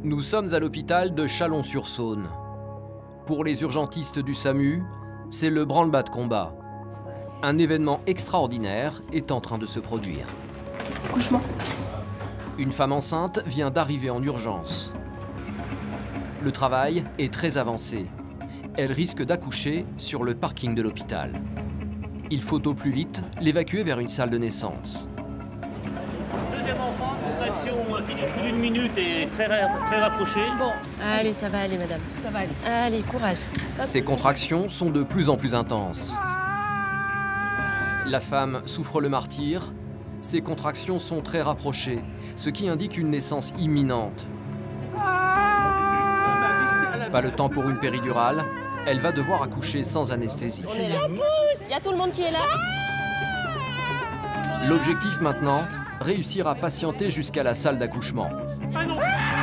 Nous sommes à l'hôpital de Chalon-sur-Saône. Pour les urgentistes du SAMU, c'est le branle-bas de combat. Un événement extraordinaire est en train de se produire. Accouchement. Une femme enceinte vient d'arriver en urgence. Le travail est très avancé. Elle risque d'accoucher sur le parking de l'hôpital. Il faut au plus vite l'évacuer vers une salle de naissance. Deuxième enfant, contraction qui dure plus d'une minute et très rapprochée. Bon, allez, ça va aller, madame. Ça va aller. Allez, courage. Ces contractions sont de plus en plus intenses. La femme souffre le martyre. Ses contractions sont très rapprochées, ce qui indique une naissance imminente. Pas le temps pour une péridurale. Elle va devoir accoucher sans anesthésie. Il y a tout le monde qui est là. L'objectif maintenant, réussir à patienter jusqu'à la salle d'accouchement. Allez.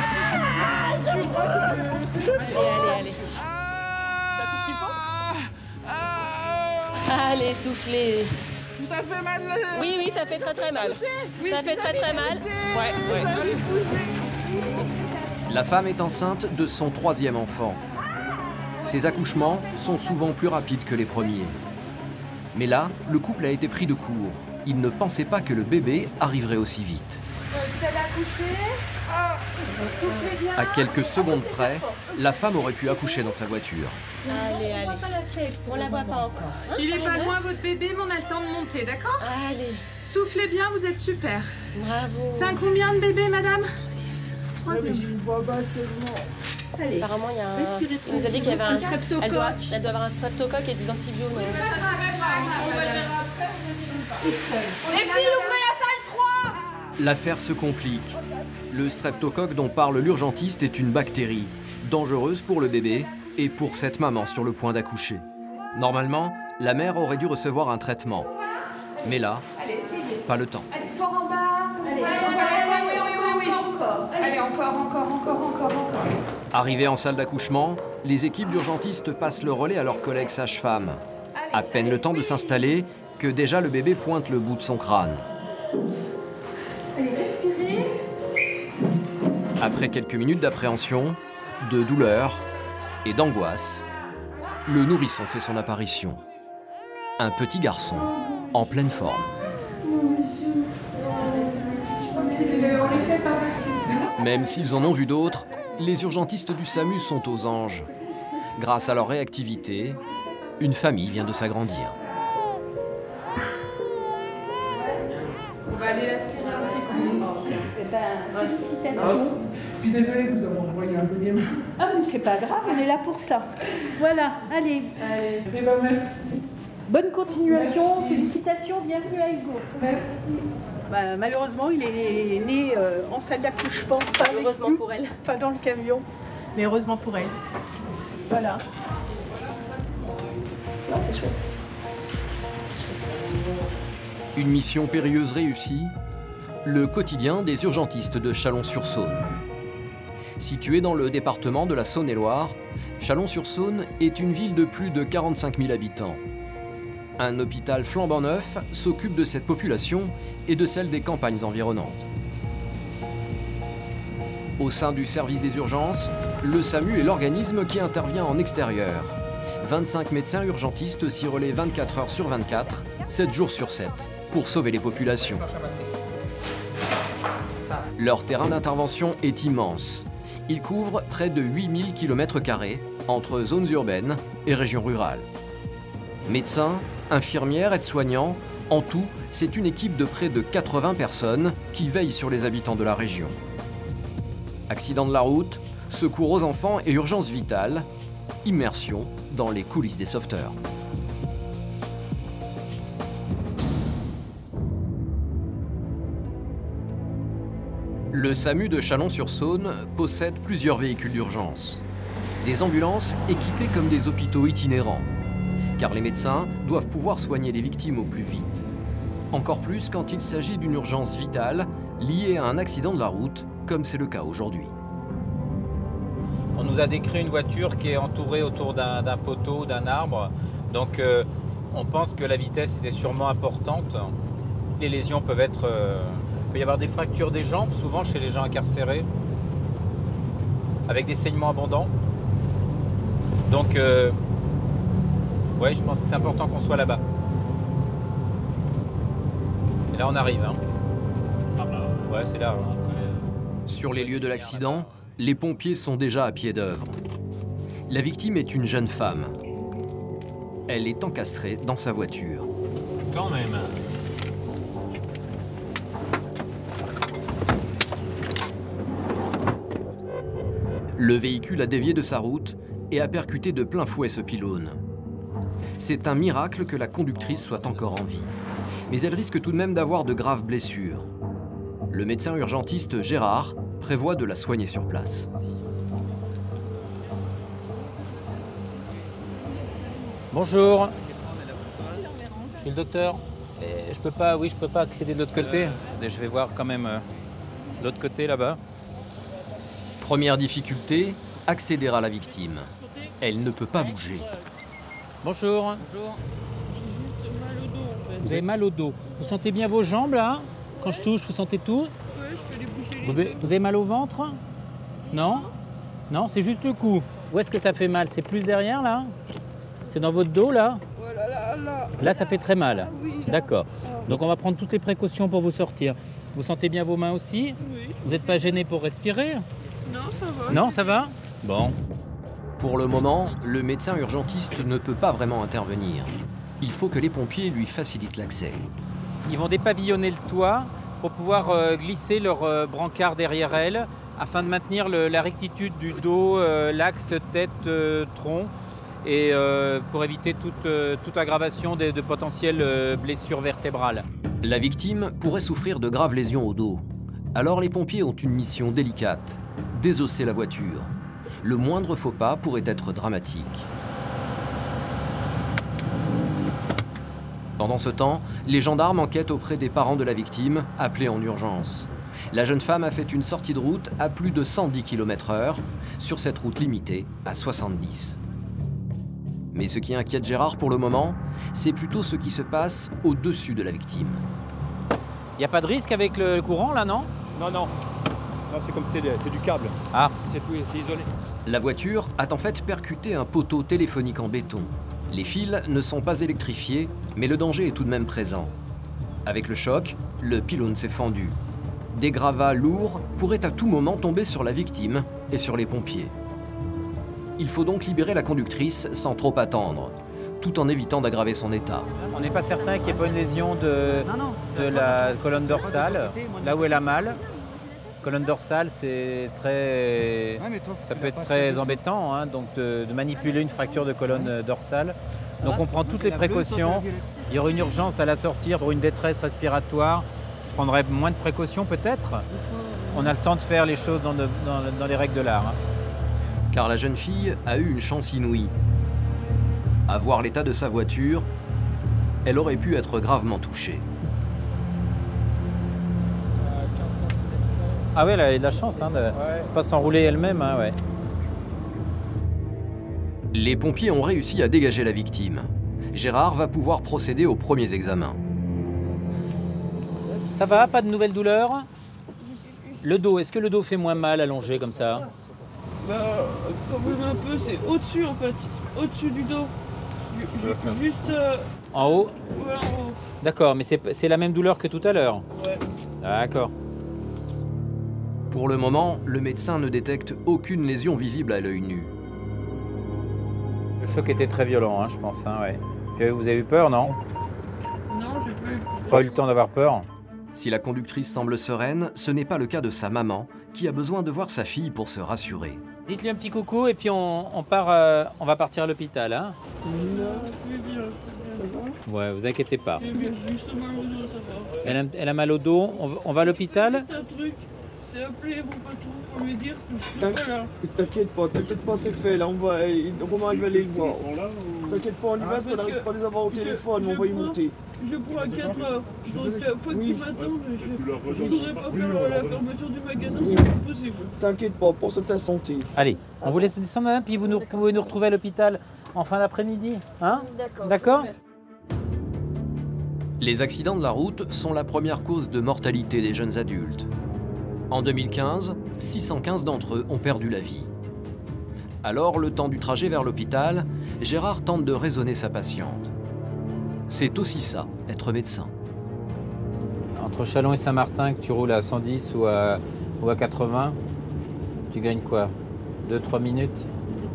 Allez, soufflez. Ça fait mal. Oui, ça fait très mal. Ça fait très mal. Ouais. La femme est enceinte de son 3e enfant. Ces accouchements sont souvent plus rapides que les premiers. Mais là, le couple a été pris de court. Il ne pensait pas que le bébé arriverait aussi vite. Vous allez accoucher. Soufflez bien. À quelques secondes près, la femme aurait pu accoucher dans sa voiture. Allez. On la voit pas encore. Hein? Il est pas loin votre bébé, mais on a le temps de monter, d'accord? Allez, Soufflez bien, vous êtes super. bravo. C'est un combien de bébés, madame? J'ai une voix basse seulement. Allez. Apparemment, il y a un... Il nous a dit qu'il y avait un streptocoque. Elle doit avoir un streptocoque et des antibiotiques. Les filles, ouvrez la salle 3. L'affaire se complique. Le streptocoque dont parle l'urgentiste est une bactérie, dangereuse pour le bébé et pour cette maman sur le point d'accoucher. Normalement, la mère aurait dû recevoir un traitement. Mais là, pas le temps. Allez, fort en bas. Allez, oui. Encore. Allez, encore. Arrivés en salle d'accouchement, les équipes d'urgentistes passent le relais à leurs collègues sages-femmes. À peine le temps de s'installer que déjà le bébé pointe le bout de son crâne. Allez, respirez. Après quelques minutes d'appréhension, de douleur et d'angoisse, le nourrisson fait son apparition. Un petit garçon, en pleine forme. Même s'ils en ont vu d'autres, les urgentistes du SAMU sont aux anges. Grâce à leur réactivité, une famille vient de s'agrandir. On va aller l'aspirer un petit peu. Félicitations. Puis désolé de vous avoir envoyé un peu bien. Ah mais c'est pas grave, on est là pour ça. Voilà, allez. Eh ben merci. Bonne continuation, Merci. félicitations, bienvenue à Hugo. Merci. Bah, malheureusement, il est né en salle d'accouchement, pas avec Heureusement nous, pour elle. pas dans le camion, mais heureusement pour elle. Voilà. Non, c'est chouette. Une mission périlleuse réussie, le quotidien des urgentistes de Chalon-sur-Saône. Située dans le département de la Saône-et-Loire, Chalon-sur-Saône est une ville de plus de 45 000 habitants. Un hôpital flambant neuf s'occupe de cette population et de celle des campagnes environnantes. Au sein du service des urgences, le SAMU est l'organisme qui intervient en extérieur. 25 médecins urgentistes s'y relaient 24 heures sur 24, 7 jours sur 7, pour sauver les populations. Leur terrain d'intervention est immense. Il couvre près de 8000 km² entre zones urbaines et régions rurales. Médecins, infirmières, aides-soignants, en tout, c'est une équipe de près de 80 personnes qui veillent sur les habitants de la région. Accident de la route, secours aux enfants et urgences vitales, immersion dans les coulisses des sauveteurs. Le SAMU de Chalon-sur-Saône possède plusieurs véhicules d'urgence. Des ambulances équipées comme des hôpitaux itinérants, car les médecins doivent pouvoir soigner les victimes au plus vite. Encore plus quand il s'agit d'une urgence vitale liée à un accident de la route, comme c'est le cas aujourd'hui. On nous a décrit une voiture qui est entourée autour d'un poteau, d'un arbre. Donc on pense que la vitesse était sûrement importante. Les lésions peuvent être... il peut y avoir des fractures des jambes, souvent chez les gens incarcérés. avec des saignements abondants. Donc, ouais, je pense que c'est important qu'on soit là-bas. Et là, on arrive. Hein. Ouais, c'est là. Hein. Sur les lieux de l'accident, les pompiers sont déjà à pied d'œuvre. La victime est une jeune femme. Elle est encastrée dans sa voiture. Quand même. Le véhicule a dévié de sa route et a percuté de plein fouet ce pylône. C'est un miracle que la conductrice soit encore en vie. Mais elle risque tout de même d'avoir de graves blessures. Le médecin urgentiste Gérard prévoit de la soigner sur place. Bonjour. Je suis le docteur. Et je peux pas accéder de l'autre côté. Je vais voir quand même l'autre côté là-bas. Première difficulté, accéder à la victime. Elle ne peut pas bouger. Bonjour. Bonjour. J'ai juste mal au dos en fait. Vous avez mal au dos. Vous sentez bien vos jambes là? Quand je touche, vous sentez tout? Ouais, je peux les bouger. Vous avez mal au ventre? Non? Non, c'est juste le cou. Où est-ce que ça fait mal? C'est plus derrière là? C'est dans votre dos là? Voilà, là. Là, ça fait très mal. Oui, là. D'accord. Ah. Donc on va prendre toutes les précautions pour vous sortir. Vous sentez bien vos mains aussi? Oui. Vous n'êtes pas gêné pour respirer? Non, ça va. Non, ça va? Bon. Pour le moment, le médecin urgentiste ne peut pas vraiment intervenir. Il faut que les pompiers lui facilitent l'accès. Ils vont dépavillonner le toit pour pouvoir glisser leur brancard derrière elle afin de maintenir la rectitude du dos, l'axe tête-tronc et pour éviter toute aggravation de potentielles blessures vertébrales. La victime pourrait souffrir de graves lésions au dos. Alors les pompiers ont une mission délicate, désosser la voiture. Le moindre faux pas pourrait être dramatique. Pendant ce temps, les gendarmes enquêtent auprès des parents de la victime, appelés en urgence. La jeune femme a fait une sortie de route à plus de 110 km/h, sur cette route limitée à 70. Mais ce qui inquiète Gérard pour le moment, c'est plutôt ce qui se passe au-dessus de la victime. Il n'y a pas de risque avec le courant là, non? Non, non. Non, c'est comme c'est du câble. Ah. C'est tout, c'est isolé. La voiture a en fait percuté un poteau téléphonique en béton. Les fils ne sont pas électrifiés, mais le danger est tout de même présent. Avec le choc, le pylône s'est fendu. Des gravats lourds pourraient à tout moment tomber sur la victime et sur les pompiers. Il faut donc libérer la conductrice sans trop attendre, tout en évitant d'aggraver son état. On n'est pas certain qu'il n'y ait pas une lésion de la colonne dorsale, là où elle a mal. Colonne dorsale, c'est très, ça peut être très embêtant, hein, donc de manipuler une fracture de colonne dorsale. Donc on prend toutes les précautions. Il y aurait une urgence à la sortir pour une détresse respiratoire. Je prendrais moins de précautions peut-être. On a le temps de faire les choses dans les règles de l'art. Hein. Car la jeune fille a eu une chance inouïe. À voir l'état de sa voiture, elle aurait pu être gravement touchée. Ah ouais, elle a eu de la chance hein, de ne pas s'enrouler elle-même. Hein, ouais. Les pompiers ont réussi à dégager la victime. Gérard va pouvoir procéder aux premiers examens. Ça va? Pas de nouvelles douleurs? Le dos, est-ce que le dos fait moins mal allongé comme ça? Bah, quand même un peu, c'est au-dessus en fait. Au-dessus du dos. Juste. En haut? Ouais, en haut. D'accord, mais c'est la même douleur que tout à l'heure? Ouais. D'accord. Pour le moment, le médecin ne détecte aucune lésion visible à l'œil nu. Le choc était très violent, hein, je pense. Hein, ouais. Vous avez eu peur, non? Non, j'ai pas eu le temps d'avoir peur. Si la conductrice semble sereine, ce n'est pas le cas de sa maman, qui a besoin de voir sa fille pour se rassurer. Dites-lui un petit coucou et puis on va partir à l'hôpital. Hein? Non, je vais bien, ça va? Ouais, vous inquiétez pas. J'ai juste mal au dos, ça va. Elle a mal au dos. On va à l'hôpital? C'est un truc, c'est appeler mon patron pour lui dire que je suis pas là. T'inquiète pas, c'est fait, là, on va arriver à les voir. T'inquiète pas, on y va parce qu'on n'arrive pas à les avoir au téléphone, on va y monter. Je prends à 4 heures, donc faut qu'ils m'attendent, je ne voudrais pas faire la fermeture du magasin, c'est pas possible. T'inquiète pas, pense à ta santé. Allez, on vous laisse descendre, hein, puis vous pouvez nous retrouver à l'hôpital en fin d'après-midi. Hein? D'accord. Les accidents de la route sont la première cause de mortalité des jeunes adultes. En 2015, 615 d'entre eux ont perdu la vie. Alors, le temps du trajet vers l'hôpital, Gérard tente de raisonner sa patiente. C'est aussi ça, être médecin. Entre Châlons et Saint-Martin, que tu roules à 110 ou à 80, tu gagnes quoi? 2-3 minutes?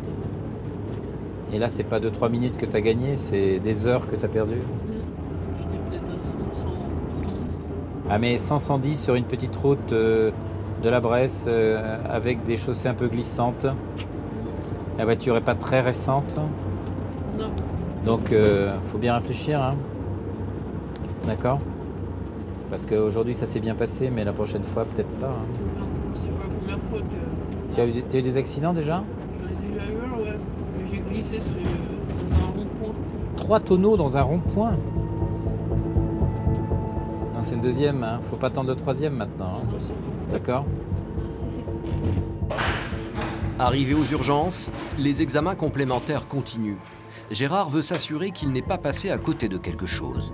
Et là, c'est pas 2-3 minutes que tu as gagné, c'est des heures que tu as perdues. J'étais peut-être à 110. Ah, mais 110 sur une petite route de la Bresse avec des chaussées un peu glissantes. La voiture n'est pas très récente. Non. Donc, faut bien réfléchir. Hein. D'accord? Parce qu'aujourd'hui, ça s'est bien passé, mais la prochaine fois, peut-être pas. Hein. Non, c'est la première fois que... Tu as eu des accidents déjà? J'en ai déjà eu un, ouais. J'ai glissé dans un rond-point. 3 tonneaux dans un rond-point? Non, c'est le deuxième. Hein. Faut pas attendre le troisième maintenant. Hein. Non, c'est bon. D'accord? Arrivé aux urgences, les examens complémentaires continuent. Gérard veut s'assurer qu'il n'est pas passé à côté de quelque chose.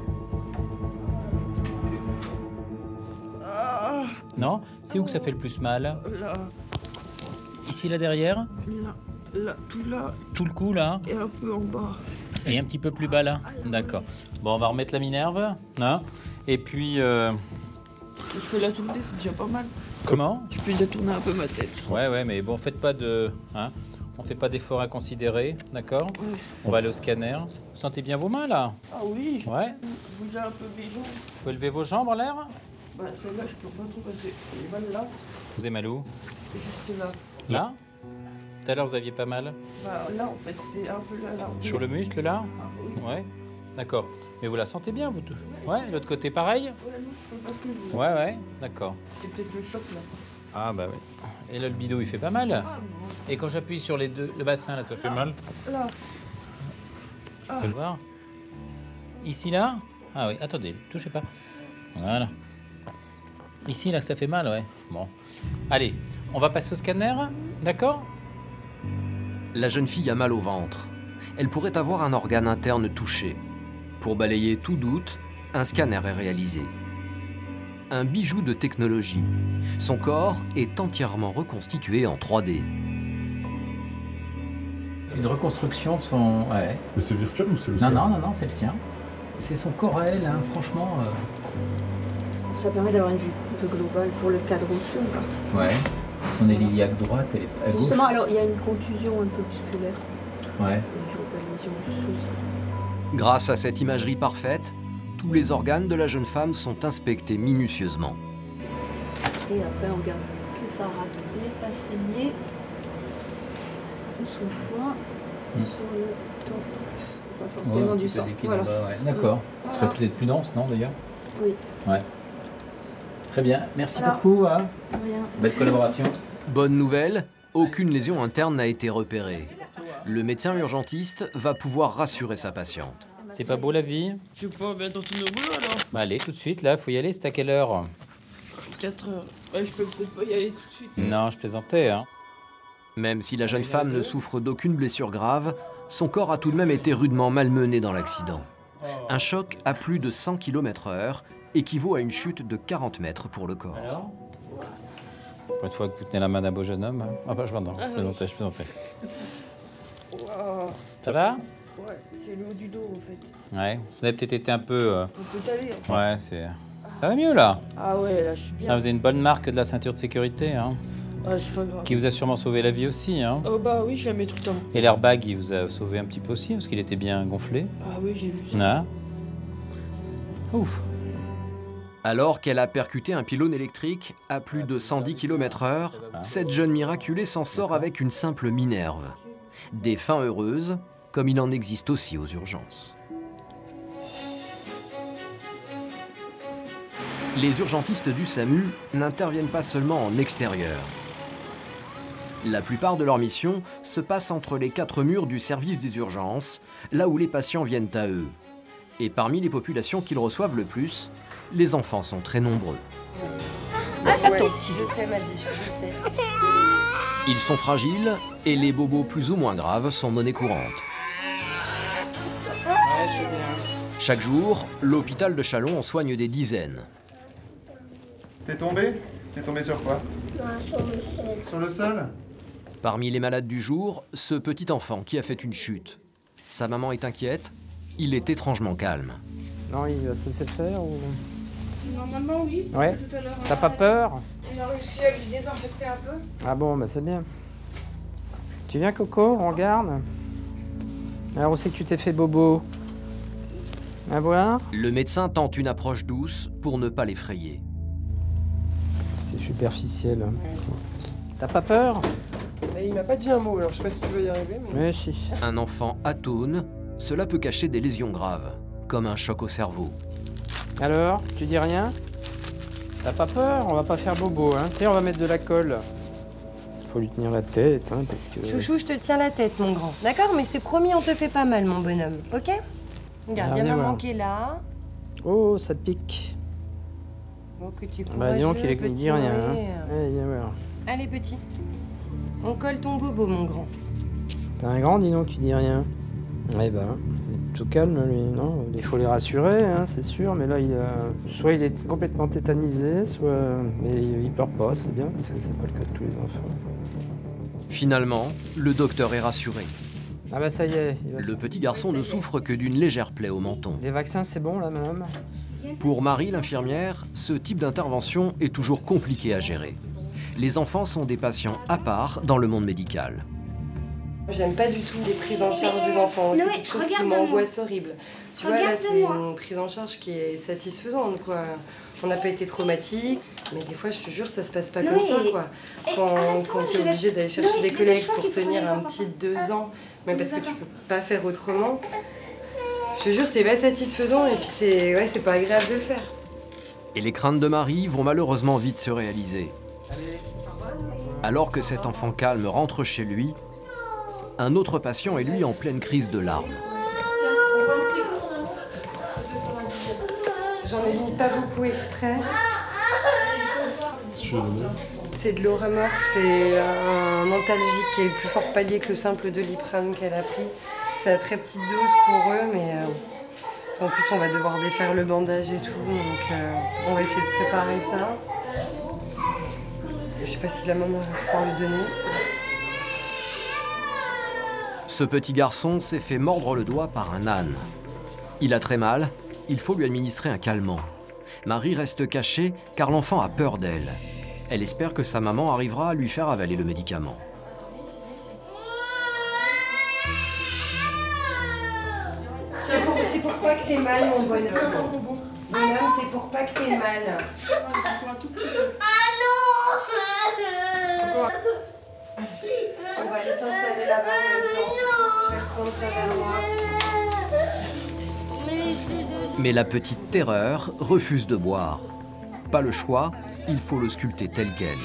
Non? C'est où que ça fait le plus mal? Là, Ici, là derrière? là, tout là, Tout le cou, là? et un peu en bas. Et un petit peu plus bas, là? D'accord. Bon, on va remettre la minerve. Hein? Et puis... Je peux la tourner, c'est déjà pas mal. Comment? Je peux déjà tourner un peu ma tête. Ouais, mais bon, faites pas de... Hein? On fait pas d'efforts inconsidérés, d'accord? Ouais. On va aller au scanner. Vous sentez bien vos mains, là? Ah oui, je Ouais. bouge un peu mes jambes. Vous pouvez lever vos jambes en l'air? Bah, celle-là, je peux pas trop passer. Elle est mal là, Vous avez mal où? juste là. Là? Tout à l'heure, vous aviez pas mal? Bah, là, en fait, c'est un peu là. Sur le muscle, là? Ah oui. Ouais. D'accord. Mais vous la sentez bien, vous? Ouais, l'autre côté, pareil? Ouais, non, je peux pas se lever. Ouais, d'accord. C'est peut-être le choc, là. Ah, bah oui. Et là, le bidon, il fait pas mal. Ah, non. Et quand j'appuie sur les deux, le bassin, là, ça fait mal? Là. On peut le voir? Ici, là? Ah oui, attendez, touchez pas. Voilà. Ici, là, ça fait mal, ouais. Bon. Allez, on va passer au scanner, d'accord? La jeune fille a mal au ventre. Elle pourrait avoir un organe interne touché. Pour balayer tout doute, un scanner est réalisé. Un bijou de technologie. Son corps est entièrement reconstitué en 3D. Une reconstruction de son... Ouais. Mais c'est virtuel ou c'est le Non, sien? non, c'est le sien. C'est son corps à elle, hein, franchement. Ça permet d'avoir une vue un peu globale pour le cadre osseux en partie. Ouais. Son iliaque droite, elle est à gauche. Justement, alors il y a une contusion un peu musculaire. Ouais. Je vois pas de lésion osseuse. Grâce à cette imagerie parfaite, tous les organes de la jeune femme sont inspectés minutieusement. Et après, on regarde que ça rate n'est pas saigné. Ou son foie sur le temps. C'est pas forcément du sang. Voilà. Ouais. D'accord. Voilà. Ce serait peut-être plus dense, non, d'ailleurs? Oui. Ouais. Très bien. Merci Voilà. beaucoup. Hein. Rien. Belle collaboration. Bonne nouvelle, aucune lésion interne n'a été repérée. Le médecin urgentiste va pouvoir rassurer sa patiente. C'est pas beau la vie? Je vais pas bientôt retourner au boulot, alors. Bah allez, tout de suite, là, faut y aller. C'est à quelle heure? 4 heures. Ouais, je peux peut-être pas y aller tout de suite. Non, je plaisantais, hein. Même si la jeune femme ne souffre d'aucune blessure grave, son corps a tout de même été rudement malmené dans l'accident. Un choc à plus de 100 km/h équivaut à une chute de 40 mètres pour le corps. Alors? Pour une fois que vous tenez la main d'un beau jeune homme. Ah bah je plaisantais. Wow. Ça va? Ouais, c'est le haut du dos, en fait. Ouais. Vous avez peut-être été un peu... On peut caler. Hein. Ouais, c'est... Ça va mieux, là? Ah ouais, là, je suis bien. Ah, vous avez une bonne marque de la ceinture de sécurité, hein, Ah, c'est pas grave. qui vous a sûrement sauvé la vie aussi, hein. Oh bah oui, je la mets tout le temps. Et l'airbag, il vous a sauvé un petit peu aussi, parce qu'il était bien gonflé. Ah oui, j'ai vu ça. Ah. Ouf. Alors qu'elle a percuté un pylône électrique à plus de 110 km/h, cette jeune miraculée s'en sort avec une simple minerve. Des fins heureuses, comme il en existe aussi aux urgences. Les urgentistes du SAMU n'interviennent pas seulement en extérieur. La plupart de leurs missions se passent entre les 4 murs du service des urgences, là où les patients viennent à eux. Et parmi les populations qu'ils reçoivent le plus, les enfants sont très nombreux. Ah, c'est ton petit. Je sais, ma biche, je sais. Ils sont fragiles et les bobos plus ou moins graves sont monnaie courante. Ouais, je sais bien. Chaque jour, l'hôpital de Châlons en soigne des dizaines. T'es tombé? T'es tombé sur quoi? Non, sur le sol. Sur le sol? Parmi les malades du jour, ce petit enfant qui a fait une chute. Sa maman est inquiète, il est étrangement calme. Non, il va se laisser faire ou... Normalement, oui. Ouais. Tout à l'heure, T'as pas peur? on a réussi à lui désinfecter un peu. Ah bon, bah c'est bien. Tu viens, Coco, on regarde? Alors, où c'est que tu t'es fait bobo? À voir? Le médecin tente une approche douce pour ne pas l'effrayer. C'est superficiel. T'as pas peur? Mais il m'a pas dit un mot, alors je sais pas si tu veux y arriver. Mais si. Un enfant atone, cela peut cacher des lésions graves, comme un choc au cerveau. Alors, tu dis rien? T'as pas peur? On va pas faire bobo, hein. Tu sais, on va mettre de la colle. Faut lui tenir la tête, hein, parce que... Chouchou, je te tiens la tête, mon grand. D'accord? Mais c'est promis, on te fait pas mal, mon bonhomme. Ok? Regarde, il y a maman qui est là. Oh, ça pique. Oh, que tu Bah, dis donc, il dit rien. Hein. Allez, viens voir. Allez, petit. On colle ton bobo, mon grand. T'as un grand, dis donc, tu dis rien. Eh ben, il est plutôt calme, lui, non? Il faut les rassurer, hein, c'est sûr, mais là, soit il est complètement tétanisé, soit... Mais il pleure pas, c'est bien, parce que c'est pas le cas de tous les enfants. Finalement, le docteur est rassuré. Ah bah ça y est. Le petit garçon ne souffre que d'une légère plaie au menton. Les vaccins, c'est bon, là, madame? Pour Marie, l'infirmière, ce type d'intervention est toujours compliqué à gérer. Les enfants sont des patients à part dans le monde médical. J'aime pas du tout les prises en charge des enfants, c'est quelque chose qui m'angoisse horrible. Tu vois, là, c'est une prise en charge qui est satisfaisante, quoi. On n'a pas été traumatique, mais des fois, je te jure, ça se passe pas comme ça, quoi. Quand t'es obligé d'aller chercher des collègues pour tenir un petit 2 ans, mais parce que tu peux pas faire autrement, je te jure, c'est pas satisfaisant et puis c'est pas agréable de le faire. Et les craintes de Marie vont malheureusement vite se réaliser. Alors que cet enfant calme rentre chez lui, un autre patient est lui en pleine crise de larmes. J'en ai mis pas beaucoup exprès. C'est de l'Oramorph, c'est un antalgique qui est le plus fort palier que le simple Doliprane qu'elle a pris. C'est à très petite dose pour eux, mais en plus on va devoir défaire le bandage et tout, donc on va essayer de préparer ça. Je sais pas si la maman va pouvoir le donner. Ce petit garçon s'est fait mordre le doigt par un âne. Il a très mal, il faut lui administrer un calmant. Marie reste cachée car l'enfant a peur d'elle. Elle espère que sa maman arrivera à lui faire avaler le médicament. C'est pour pas que t'aies mal, mon bonhomme. Bonhomme, c'est pour pas que t'aies mal. On va aller s'installer là-bas en même temps. Je vais reprendre ça vers moi. Mais la petite terreur refuse de boire. Pas le choix, il faut le sculpter tel quel.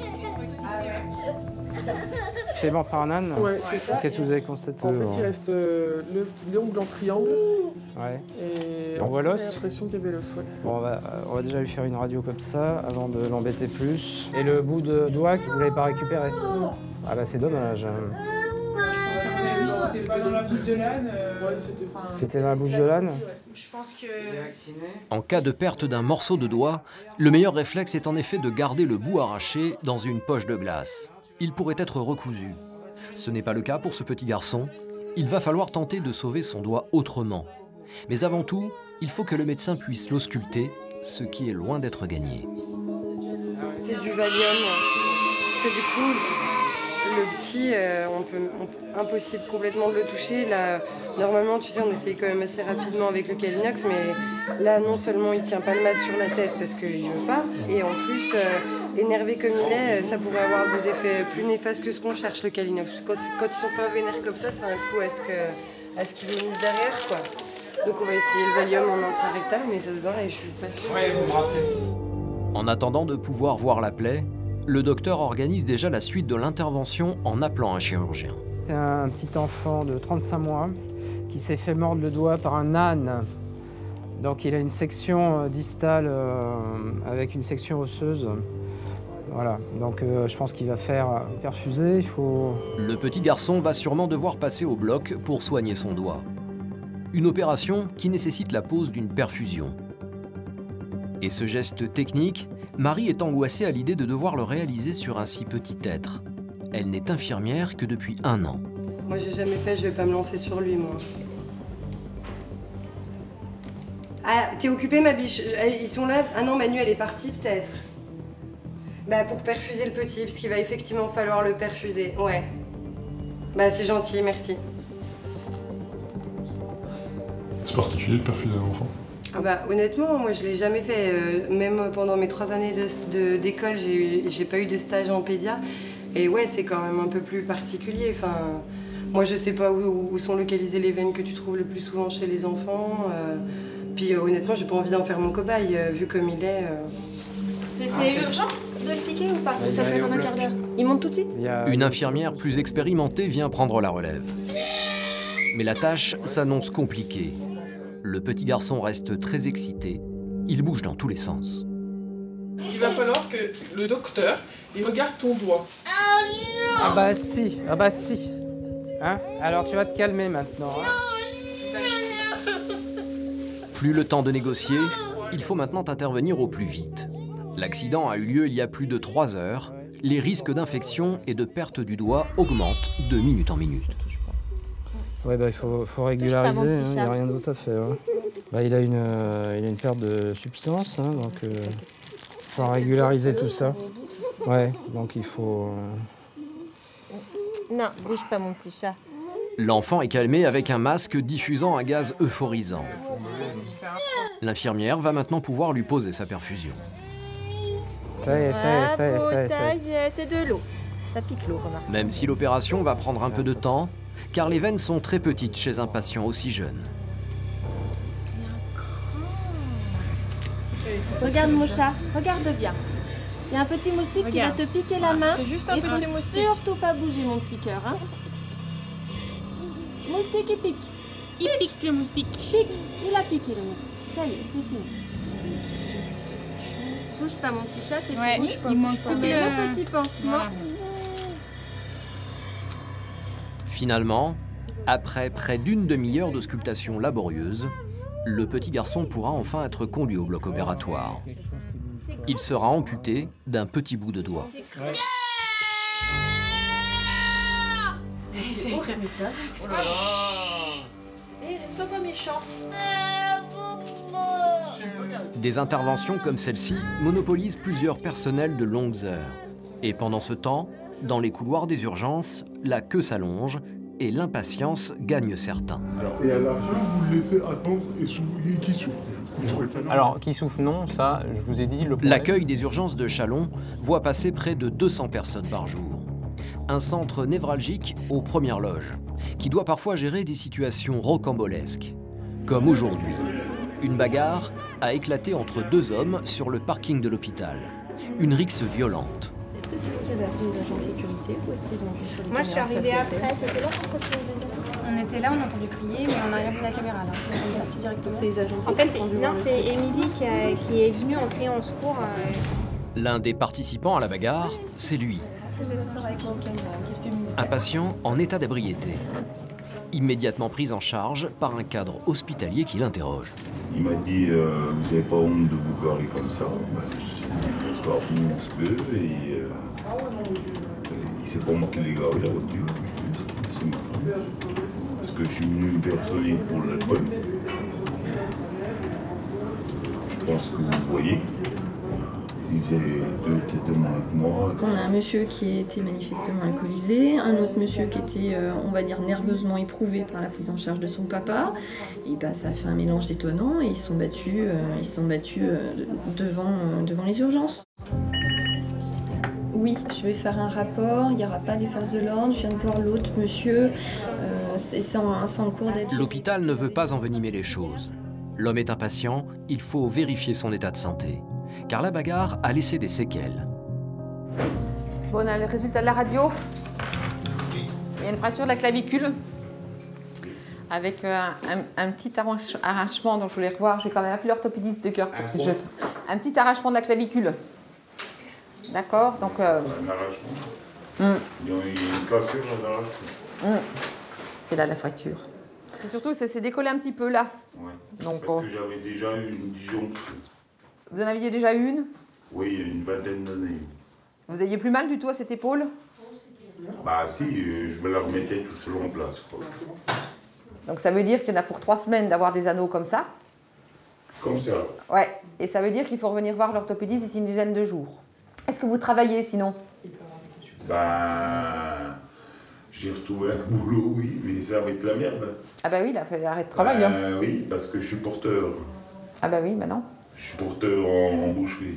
C'est mort par un âne? Ouais, c'est ça. Qu'est-ce que vous avez constaté? En fait, il reste l'ongle en triangle. Ouais. Et on voit l'os? J'ai l'impression qu'il y avait l'os, ouais. Bon, on va déjà lui faire une radio comme ça, avant de l'embêter plus. Et le bout de doigt que vous l'avez pas récupéré? Ah bah c'est dommage. C'était pas dans la bouche de l'âne. C'était dans la bouche de l'âne? Je pense que... En cas de perte d'un morceau de doigt, le meilleur réflexe est en effet de garder le bout arraché dans une poche de glace. Il pourrait être recousu. Ce n'est pas le cas pour ce petit garçon. Il va falloir tenter de sauver son doigt autrement. Mais avant tout, il faut que le médecin puisse l'ausculter, ce qui est loin d'être gagné. C'est du Valium. Parce que du coup, le petit, impossible complètement de le toucher. Là, normalement, tu sais, on essaye quand même assez rapidement avec le Calinox, mais là, non seulement il tient pas le masque sur la tête parce qu'il veut pas, et en plus, énervé comme il est, ça pourrait avoir des effets plus néfastes que ce qu'on cherche, le Calinox. Parce que quand ils sont pas vénères comme ça, c'est un coup à ce qu'ils vomissent derrière, quoi. Donc on va essayer le Valium en intrarectal, mais ça se barre et je suis pas sûre. Ouais, vous me rappelez. En attendant de pouvoir voir la plaie, le docteur organise déjà la suite de l'intervention en appelant un chirurgien. C'est un petit enfant de 35 mois qui s'est fait mordre le doigt par un âne. Donc il a une section distale avec une section osseuse. Voilà, donc je pense qu'il va faire perfuser, il faut... Le petit garçon va sûrement devoir passer au bloc pour soigner son doigt. Une opération qui nécessite la pose d'une perfusion. Et ce geste technique, Marie est angoissée à l'idée de devoir le réaliser sur un si petit être. Elle n'est infirmière que depuis 1 an. Moi, j'ai jamais fait, je vais pas me lancer sur lui, moi. Ah, t'es occupée, ma biche? Ils sont là? Ah non, Manu, elle est partie, peut-être. Bah, pour perfuser le petit, parce qu'il va effectivement falloir le perfuser, ouais. Bah, c'est gentil, merci. C'est particulier de perfuser un enfant? Ah bah, honnêtement, moi, je l'ai jamais fait. Même pendant mes 3 années d'école, j'ai pas eu de stage en pédia. Et ouais, c'est quand même un peu plus particulier. Enfin, moi, je sais pas où sont localisées les veines que tu trouves le plus souvent chez les enfants. Puis honnêtement, j'ai pas envie d'en faire mon cobaye, vu comme il est. C'est urgent de le piquer ou pas? Ça fait dans un quart d'heure. Il monte tout de suite? Une infirmière plus expérimentée vient prendre la relève. Mais la tâche s'annonce compliquée. Le petit garçon reste très excité. Il bouge dans tous les sens. Il va falloir que le docteur, il regarde ton doigt. Ah bah si, Hein? Alors tu vas te calmer maintenant. Hein? Plus le temps de négocier, il faut maintenant intervenir au plus vite. L'accident a eu lieu il y a plus de 3 heures. Les risques d'infection et de perte du doigt augmentent de minute en minute. Ouais, bah il faut régulariser, il n'y a rien d'autre à faire. Hein. Bah, il a une perte de substance, hein, donc il faut régulariser tout ça. Ouais, donc il faut... Non, bouge pas mon petit chat. L'enfant est calmé avec un masque diffusant un gaz euphorisant. L'infirmière va maintenant pouvoir lui poser sa perfusion. Ça y est, c'est de l'eau. Ça pique l'eau, remarque. Même si l'opération va prendre un peu de temps, car les veines sont très petites chez un patient aussi jeune. Regarde mon chat, regarde bien. Il y a un petit moustique qui va te piquer la main. C'est juste un petit moustique. Surtout pas bouger mon petit cœur, hein. Moustique, il pique. Il pique le moustique. Pique. Il a piqué le moustique. Ça y est, c'est fini. Bouge pas mon petit chat, c'est fini. Il manque le petit pansement. Voilà. Finalement, après près d'une demi-heure d'auscultation laborieuse, le petit garçon pourra enfin être conduit au bloc opératoire. Il sera amputé d'un petit bout de doigt. Ne sois pas méchant. Des interventions comme celle-ci monopolisent plusieurs personnels de longues heures. Et pendant ce temps, dans les couloirs des urgences, la queue s'allonge et l'impatience gagne certains. Et à la fin, vous le laissez attendre et qui souffre? Vous trouvez ça normal? Alors, qui souffle non, ça, je vous ai dit... L'accueil des urgences de Châlons voit passer près de 200 personnes par jour. Un centre névralgique aux premières loges, qui doit parfois gérer des situations rocambolesques. Comme aujourd'hui, une bagarre a éclaté entre 2 hommes sur le parking de l'hôpital. Une rixe violente. Est-ce que c'est vous qui avez appelé les agents de sécurité ou est-ce qu'ils ont vu sur les caméras? Moi, je suis arrivée après. T'étais là quand ça s'est réveillé? On était là, on a entendu crier, mais on n'a rien vu la caméra là. On est sorti directement. C'est les agents de En fait, sécurité. non, c'est Émilie qui est venue en criant au secours. L'un des participants à la bagarre, c'est lui. Je vais m'asseoir avec moi au calme, quelques minutes. Un patient en état d'ébriété. Immédiatement pris en charge par un cadre hospitalier qui l'interroge. Il m'a dit vous n'avez pas honte de vous garer comme ça? Je pars où on se peut et c'est pas moi qui l'ai garé la voiture, c'est ma femme. Parce que je suis venu me personner pour l'alcool. Je pense que vous voyez. Il faisait 2 têtes de main avec moi. On a un monsieur qui était manifestement alcoolisé, un autre monsieur qui était, on va dire, nerveusement éprouvé par la prise en charge de son papa. Et bah, ça a fait un mélange détonnant et ils se sont battus, devant les urgences. Oui, je vais faire un rapport, il n'y aura pas les forces de l'ordre, je viens de voir l'autre monsieur, c'est en cours d'être... L'hôpital ne veut pas envenimer les choses. L'homme est impatient, il faut vérifier son état de santé. Car la bagarre a laissé des séquelles. Bon, on a le résultat de la radio. Il y a une fracture de la clavicule avec un petit arrachement, donc je voulais revoir, je vais quand même appeler l'orthopédiste de cœur pour qu'il jette. Un petit arrachement de la clavicule. D'accord, donc... Un arrachement. Il y a une cassure, un arrachement. Et là, la fracture. Et surtout, ça s'est décollé un petit peu là. Ouais. Donc, parce que j'avais déjà eu une disjonction. Vous en aviez déjà eu une? Oui, il y a une vingtaine d'années. Vous aviez plus mal du tout à cette épaule? Bah si, je me la remettais tout seul en place, quoi. Donc ça veut dire qu'il y en a pour 3 semaines d'avoir des anneaux comme ça. Comme ça. Ouais, et ça veut dire qu'il faut revenir voir l'orthopédiste d'ici une dizaine de jours. Est-ce que vous travaillez sinon? Ben, j'ai retrouvé un boulot, oui, mais ça va être la merde. Ah bah oui, il a fait arrêt de travail. Hein. Oui, parce que je suis porteur. Ah bah oui, bah non. Je suis porteur en boucherie.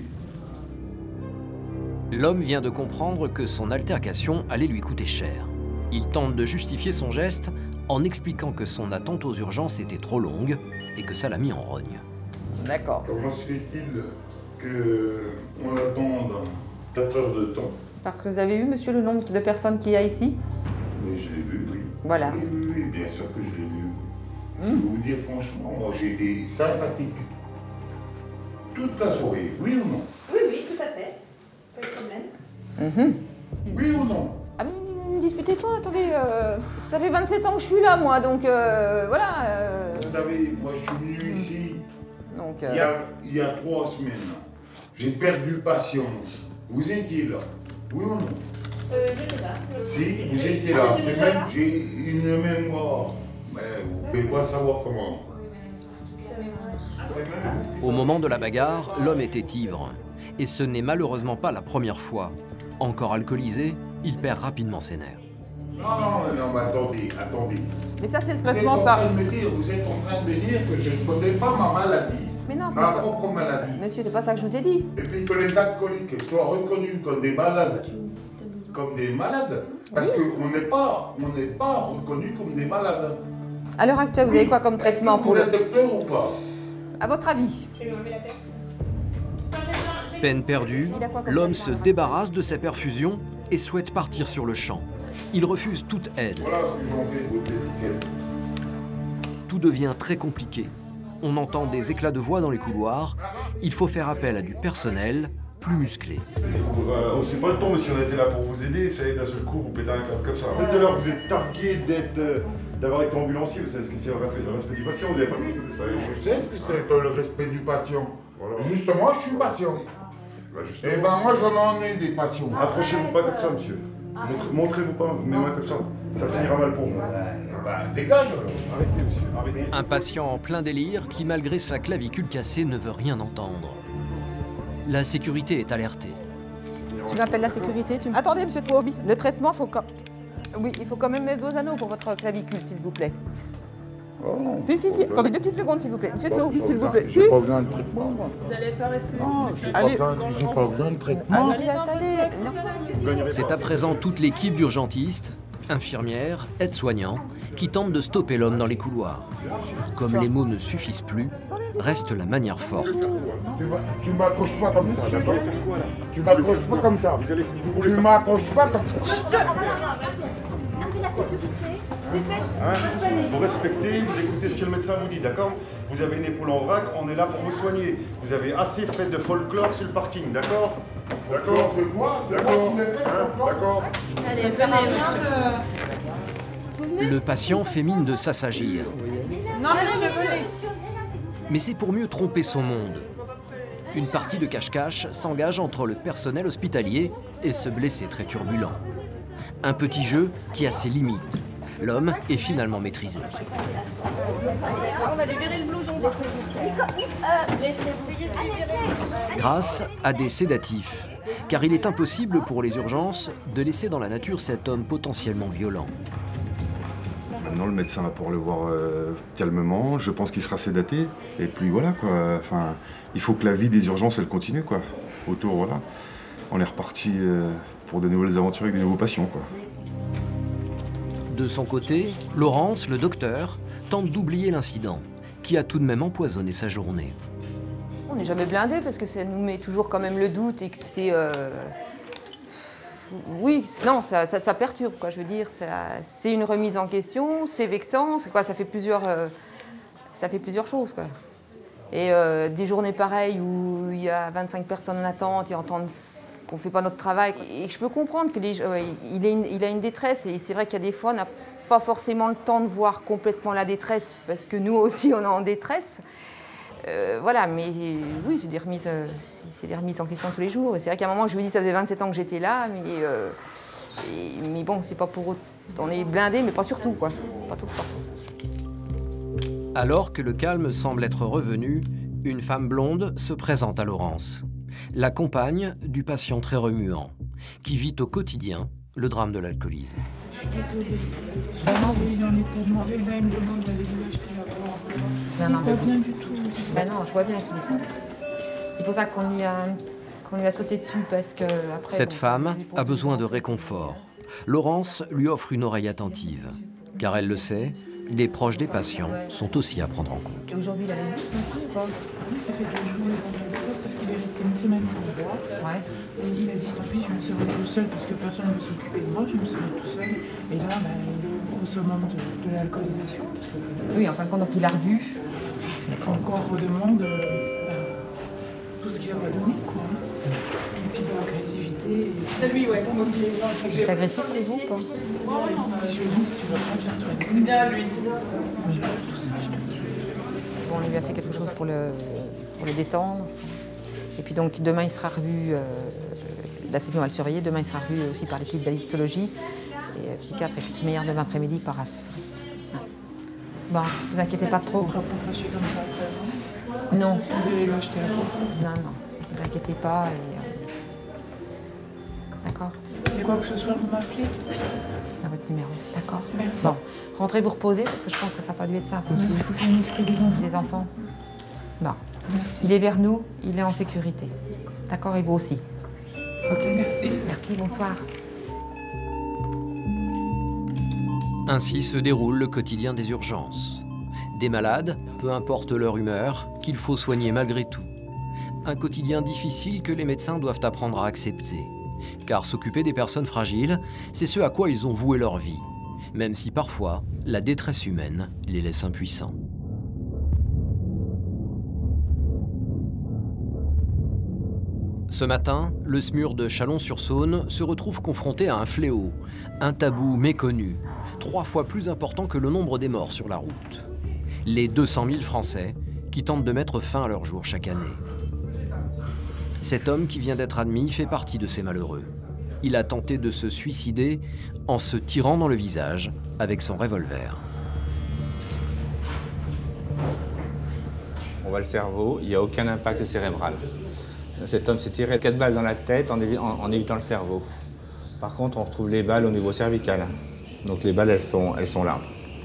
L'homme vient de comprendre que son altercation allait lui coûter cher. Il tente de justifier son geste en expliquant que son attente aux urgences était trop longue et que ça l'a mis en rogne. D'accord. Comment se fait-il qu'on attende 4 heures de temps? Parce que vous avez vu, monsieur, le nombre de personnes qu'il y a ici? Oui, je l'ai vu, oui. Voilà. Oui, bien sûr que je l'ai vu. Je vais vous dire franchement, moi j'ai été sympathique. Toute la soirée, oui ou non? Oui, oui, tout à fait. Pas de problème. Oui ou non? Ah mais ne disputez pas, attendez, ça fait 27 ans que je suis là, moi, donc voilà. Vous savez, moi je suis venu ici donc, il y a 3 semaines. J'ai perdu patience. Vous étiez là, oui ou non? Je sais pas. Si, vous étiez là. C'est même, j'ai une mémoire. Mais vous pouvez pas savoir comment. Au moment de la bagarre, l'homme était ivre. Et ce n'est malheureusement pas la première fois. Encore alcoolisé, il perd rapidement ses nerfs. Non, mais attendez. Mais ça, c'est le traitement, ça. Vous êtes en train de me dire que je ne connais pas ma maladie. Mais non, c'est ma propre maladie. Monsieur, c'est pas ça que je vous ai dit. Et puis que les alcooliques soient reconnus comme des malades. Parce qu'on n'est pas reconnus comme des malades. À l'heure actuelle, vous avez quoi comme traitement pour vous êtes docteur ou pas? À votre avis? Peine perdue, l'homme se débarrasse de ses perfusions et souhaite partir sur le champ. Il refuse toute aide. Voilà ce que j'en fais de votre étiquette. Tout devient très compliqué. On entend des éclats de voix dans les couloirs. Il faut faire appel à du personnel plus musclé. C'est pas le temps, monsieur, on était là pour vous aider. Ça y est, d'un seul coup, vous pétez un câble comme ça. Tout à l'heure, vous êtes targué d'avoir été ambulancier. Vous savez ce que c'est le respect du patient, vous avez pas vu? Je sais ce que c'est que le respect du patient. Voilà. Justement, je suis patient. Eh ben moi, j'en en ai des patients. Approchez-vous pas comme ça, monsieur. Montrez-vous pas mes mains comme ça. Ça finira mal pour vous. Dégage alors. Arrêtez, monsieur, arrêtez. Un patient en plein délire qui, malgré sa clavicule cassée, ne veut rien entendre. La sécurité est alertée. Tu m'appelles la sécurité? Attendez, monsieur Troubis, le traitement, oui, il faut quand même mettre vos anneaux pour votre clavicule, s'il vous plaît. Oh, si. Attendez 2 petites secondes, s'il vous plaît. Monsieur Troubis, s'il vous plaît. J'ai pas besoin de traitement, moi. Vous n'allez pas rester J'ai pas besoin de traitement. Allez, installez. C'est à présent toute l'équipe d'urgentistes, infirmières, aides-soignants, qui tentent de stopper l'homme dans les couloirs. Comme les mots ne suffisent plus, reste la manière forte. Tu m'accroches pas comme ça, d'accord? Tu m'accroches pas comme ça. Tu m'accroches pas comme ça. C'est fait. Vous respectez, vous écoutez ce que le médecin vous dit, d'accord? Vous avez une épaule en vrac, on est là pour vous soigner. Vous avez assez fait de folklore sur le parking, d'accord? D'accord. D'accord. D'accord. Allez, venez, monsieur. Le patient fait mine de s'assagir. Non, monsieur, venez. Mais c'est pour mieux tromper son monde. Une partie de cache-cache s'engage entre le personnel hospitalier et ce blessé très turbulent. Un petit jeu qui a ses limites. L'homme est finalement maîtrisé. On va libérer le blouson. Grâce à des sédatifs, car il est impossible pour les urgences de laisser dans la nature cet homme potentiellement violent. Maintenant, le médecin va pouvoir le voir calmement. Je pense qu'il sera sédaté. Et puis voilà, quoi. Enfin, il faut que la vie des urgences, elle continue, quoi. Autour, voilà. On est reparti pour de nouvelles aventures avec des nouveaux patients, quoi. De son côté, Laurence, le docteur, tente d'oublier l'incident, qui a tout de même empoisonné sa journée. On n'est jamais blindé parce que ça nous met toujours quand même le doute et que c'est... Oui, non, ça perturbe, quoi. Je veux dire, c'est une remise en question, c'est vexant, c'est quoi, ça fait plusieurs choses, quoi. Et des journées pareilles où il y a 25 personnes en attente et entendre qu'on ne fait pas notre travail. Et je peux comprendre qu'il a une détresse et c'est vrai qu'il y a des fois, on n'a pas forcément le temps de voir complètement la détresse parce que nous aussi, on est en détresse. Voilà, mais oui, c'est des remises en question tous les jours. Et c'est vrai qu'à un moment, je me dis, ça faisait 27 ans que j'étais là, mais Mais bon, c'est pas pour... On est blindé, mais pas surtout, quoi. Pas tout le temps. Alors que le calme semble être revenu, une femme blonde se présente à Laurence, la compagne du patient très remuant, qui vit au quotidien le drame de l'alcoolisme. Non, pas bien du tout. Ben non, je vois bien qu'il est fort. C'est pour ça qu'on lui a sauté dessus, parce que après... Cette femme a besoin de réconfort. Laurence lui offre une oreille attentive, car elle le sait, les proches des patients sont aussi à prendre en compte. Et aujourd'hui, il avait bu ce matin ou pas? Oui, ça fait 2 jours, il est dans le stop parce qu'il est resté une semaine sans boire. Ouais. Et il a dit, tant pis, je me serai tout seul parce que personne ne veut s'occuper de moi, je me serai tout seul. Et là, ben, il est au summum de l'alcoolisation. Oui, en fin de compte, donc il a rebu. Il encore redemande tout ce qu'il a pas donné, quoi. Et puis l'agressivité. C'est lui, ouais, c'est moi qui l'ai. C'est agressif, vous ou pas? Je lui dis, si tu veux pas faire soigner. C'est bien, lui. Bon, on lui a fait quelque chose pour le détendre. Et puis donc, demain, il sera revu, la cellule va le surveiller, demain, il sera revu aussi par l'équipe d'addictologie et psychiatre, et puis de meilleur demain après-midi par AS. Bon, vous inquiétez pas trop. Vous serez pas fâché comme ça après, non? Vous allez l'acheter à quoi? Non, vous inquiétez pas. D'accord. C'est quoi que ce soit, vous m'appelez? À votre numéro, d'accord. Merci. Bon, rentrez vous reposer parce que je pense que ça n'a pas dû être simple aussi. Il faut qu'on m'occupe des enfants. Des enfants. Bon. Merci. Il est vers nous, il est en sécurité. D'accord, et vous aussi. Ok, merci. Merci, bonsoir. Ainsi se déroule le quotidien des urgences. Des malades, peu importe leur humeur, qu'il faut soigner malgré tout. Un quotidien difficile que les médecins doivent apprendre à accepter. Car s'occuper des personnes fragiles, c'est ce à quoi ils ont voué leur vie. Même si parfois, la détresse humaine les laisse impuissants. Ce matin, le SMUR de Chalon-sur-Saône se retrouve confronté à un fléau, un tabou méconnu, 3 fois plus important que le nombre des morts sur la route. Les 200 000 Français qui tentent de mettre fin à leur jour chaque année. Cet homme qui vient d'être admis fait partie de ces malheureux. Il a tenté de se suicider en se tirant dans le visage avec son revolver. On voit le cerveau, il n'y a aucun impact cérébral. Cet homme s'est tiré 4 balles dans la tête en évitant le cerveau. Par contre, on retrouve les balles au niveau cervical. Donc les balles, elles sont là.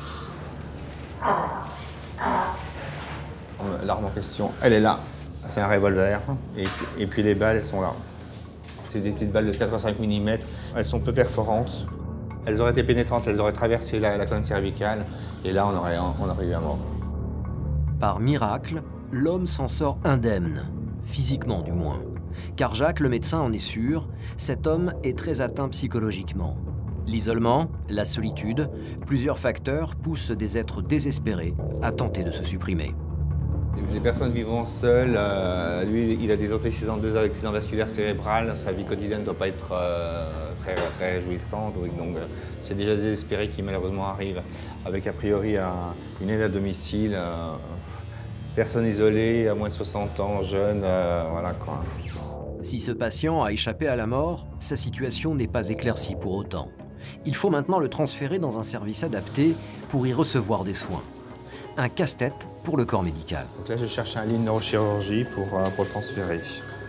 L'arme en question, elle est là. C'est un revolver. Et puis les balles, elles sont là. C'est des petites balles de 4 à 5 mm. Elles sont peu perforantes. Elles auraient été pénétrantes, elles auraient traversé la colonne cervicale. Et là, on aurait eu un mort. Par miracle, l'homme s'en sort indemne. Physiquement du moins. Car Jacques, le médecin, en est sûr, cet homme est très atteint psychologiquement. L'isolement, la solitude, plusieurs facteurs poussent des êtres désespérés à tenter de se supprimer. Les personnes vivant seules, lui, il a des antécédents de 2 accidents vasculaires cérébrales, sa vie quotidienne ne doit pas être très réjouissante, donc c'est déjà désespéré qui malheureusement arrive, avec a priori une aide à domicile. Personne isolée, à moins de 60 ans, jeune, voilà quoi. Si ce patient a échappé à la mort, sa situation n'est pas éclaircie pour autant. Il faut maintenant le transférer dans un service adapté pour y recevoir des soins. Un casse-tête pour le corps médical. Donc là, je cherche un lit de neurochirurgie pour le transférer.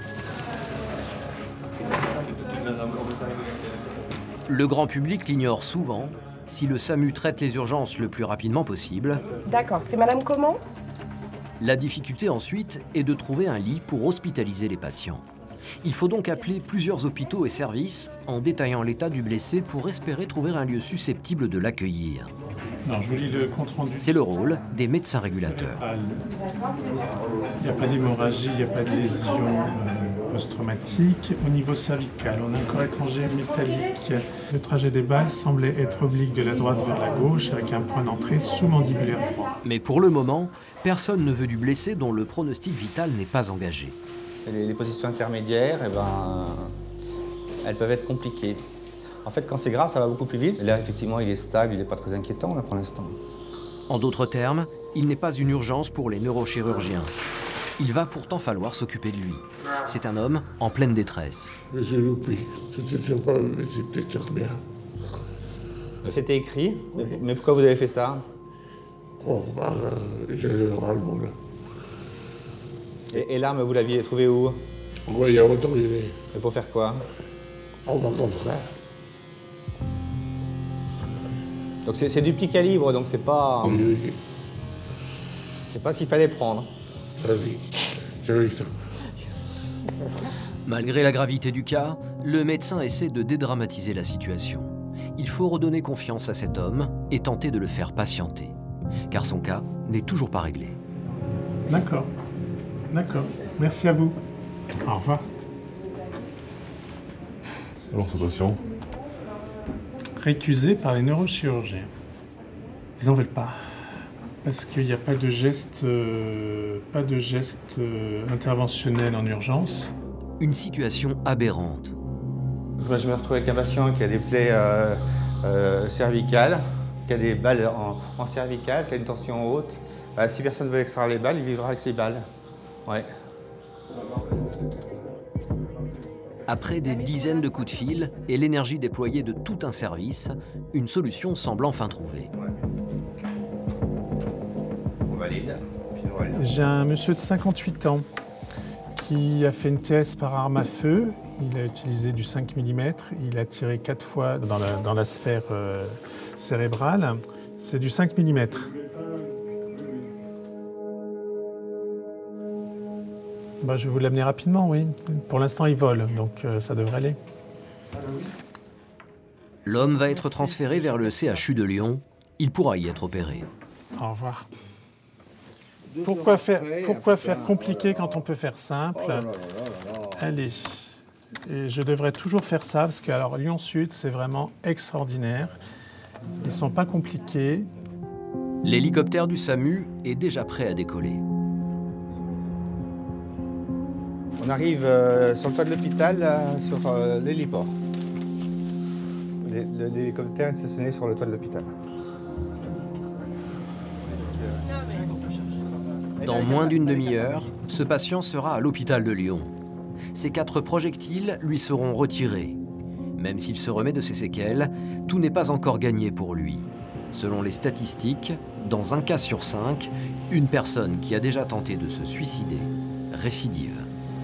Le grand public l'ignore souvent. Si le SAMU traite les urgences le plus rapidement possible... D'accord, c'est madame comment ? La difficulté ensuite est de trouver un lit pour hospitaliser les patients. Il faut donc appeler plusieurs hôpitaux et services en détaillant l'état du blessé pour espérer trouver un lieu susceptible de l'accueillir. Non, je vous lis le compte-rendu. C'est le rôle des médecins régulateurs. Il n'y a pas d'hémorragie, il n'y a pas de lésion post-traumatique. Au niveau cervical, on a un corps étranger métallique. Le trajet des balles semblait être oblique de la droite vers la gauche avec un point d'entrée sous-mandibulaire droit. Mais pour le moment, personne ne veut du blessé dont le pronostic vital n'est pas engagé. Les positions intermédiaires, elles peuvent être compliquées. En fait, quand c'est grave, ça va beaucoup plus vite. Là, effectivement, il est stable, il n'est pas très inquiétant, là, pour l'instant. En d'autres termes, il n'est pas une urgence pour les neurochirurgiens. Il va pourtant falloir s'occuper de lui. C'est un homme en pleine détresse. Mais j'ai loupé. C'était pas, mais c'était très bien. C'était écrit, mais pourquoi vous avez fait ça? Oh, bah, j'avais ras-le-bol. Et l'arme, vous l'aviez trouvée où? Moi, il y a longtemps, il est. Et pour faire quoi? On m'a comme ça. Donc c'est du petit calibre, donc c'est pas... Oui. C'est pas ce qu'il fallait prendre. Vas-y, j'avais ça. Malgré la gravité du cas, le médecin essaie de dédramatiser la situation. Il faut redonner confiance à cet homme et tenter de le faire patienter, car son cas n'est toujours pas réglé. D'accord. D'accord. Merci à vous. Au revoir. Alors, ce patient? Récusé par les neurochirurgiens. Ils n'en veulent pas. Parce qu'il n'y a pas de geste, interventionnel en urgence. Une situation aberrante. Moi, je me retrouve avec un patient qui a des plaies cervicales, qui a des balles en cervicale, qui a une tension haute. Si personne ne veut extraire les balles, il vivra avec ces balles. Ouais. Après des dizaines de coups de fil et l'énergie déployée de tout un service, une solution semble enfin trouvée. On valide. J'ai un monsieur de 58 ans qui a fait une TS par arme à feu. Il a utilisé du 5 mm. Il a tiré 4 fois dans la sphère cérébrale. C'est du 5 mm. Bah, je vais vous l'amener rapidement, oui. Pour l'instant, il vole, donc ça devrait aller. L'homme va être transféré vers le CHU de Lyon. Il pourra y être opéré. Au revoir. Pourquoi faire compliqué quand on peut faire simple? Allez. Et je devrais toujours faire ça, parce que alors, Lyon Sud, c'est vraiment extraordinaire. Ils ne sont pas compliqués. L'hélicoptère du SAMU est déjà prêt à décoller. On arrive sur le toit de l'hôpital, sur l'héliport. L'hélicoptère est stationné sur le toit de l'hôpital. Dans moins d'une demi-heure, ce patient sera à l'hôpital de Lyon. Ces 4 projectiles lui seront retirés. Même s'il se remet de ses séquelles, tout n'est pas encore gagné pour lui. Selon les statistiques, dans un cas sur 5, une personne qui a déjà tenté de se suicider récidive.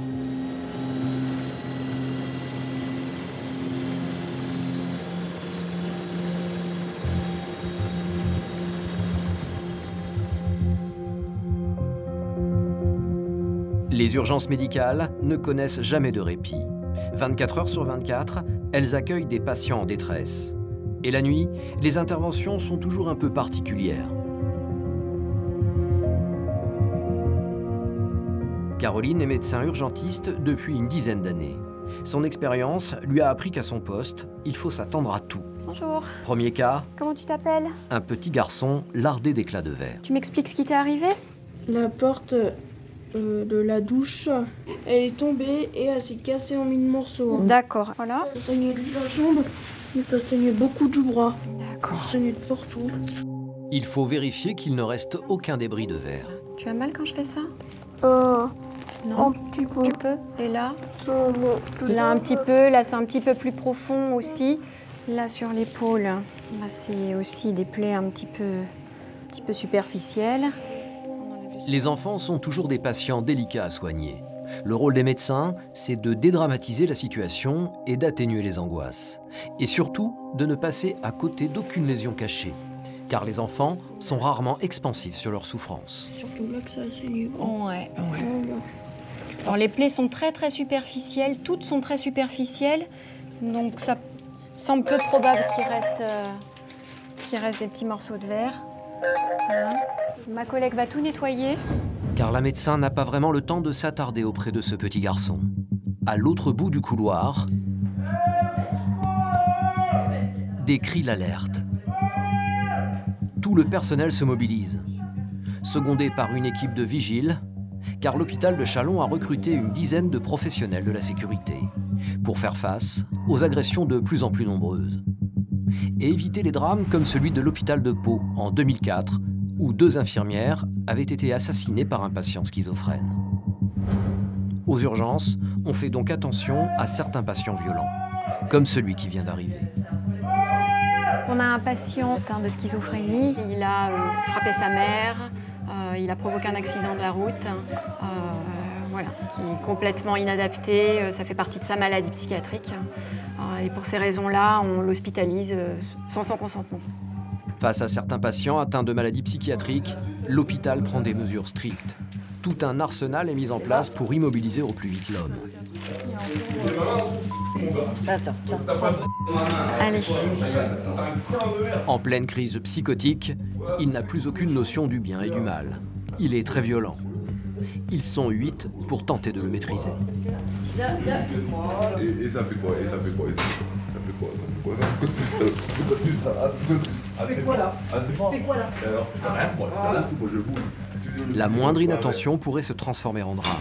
Les urgences médicales ne connaissent jamais de répit. 24 heures sur 24, elles accueillent des patients en détresse. Et la nuit, les interventions sont toujours un peu particulières. Caroline est médecin urgentiste depuis une dizaine d'années. Son expérience lui a appris qu'à son poste, il faut s'attendre à tout. Bonjour. Premier cas. Comment tu t'appelles? Un petit garçon lardé d'éclats de verre. Tu m'expliques ce qui t'est arrivé? La porte de la douche, elle est tombée et elle s'est cassée en 1000 morceaux. D'accord, voilà. Ça saignait de la jambe, mais ça saignait beaucoup du bras. D'accord. Ça saignait de partout. Il faut vérifier qu'il ne reste aucun débris de verre. Tu as mal quand je fais ça? Non. Un petit peu. Tu peux? Et là? Là un petit peu, là c'est un petit peu plus profond aussi. Là sur l'épaule, là c'est aussi des plaies un petit peu superficielles. Les enfants sont toujours des patients délicats à soigner. Le rôle des médecins, c'est de dédramatiser la situation et d'atténuer les angoisses. Et surtout, de ne passer à côté d'aucune lésion cachée. Car les enfants sont rarement expansifs sur leur souffrance. Surtout là que ça a saigné. Ouais. Alors les plaies sont très superficielles, toutes sont très superficielles. Donc ça semble peu probable qu'il reste des petits morceaux de verre. Voilà. Ma collègue va tout nettoyer. Car la médecin n'a pas vraiment le temps de s'attarder auprès de ce petit garçon. À l'autre bout du couloir, des cris l'alertent. Tout le personnel se mobilise, secondé par une équipe de vigiles, car l'hôpital de Châlons a recruté une dizaine de professionnels de la sécurité pour faire face aux agressions de plus en plus nombreuses et éviter les drames comme celui de l'hôpital de Pau en 2004, où 2 infirmières avaient été assassinées par un patient schizophrène. Aux urgences, on fait donc attention à certains patients violents, comme celui qui vient d'arriver. On a un patient atteint de schizophrénie. Il a frappé sa mère, il a provoqué un accident de la route, voilà, qui est complètement inadapté. Ça fait partie de sa maladie psychiatrique. Et pour ces raisons-là, on l'hospitalise sans son consentement. Face à certains patients atteints de maladies psychiatriques, l'hôpital prend des mesures strictes. Tout un arsenal est mis en place pour immobiliser au plus vite l'homme. Attends, tiens. Allez. En pleine crise psychotique, il n'a plus aucune notion du bien et du mal. Il est très violent. Ils sont 8 pour tenter de le maîtriser. Et ça fait quoi? Et ça fait quoi? Ça fait quoi? Ça fait quoi là? Fais quoi là? Alors, ça fait rien quoi. Moi je bouge. La moindre inattention pourrait se transformer en drame.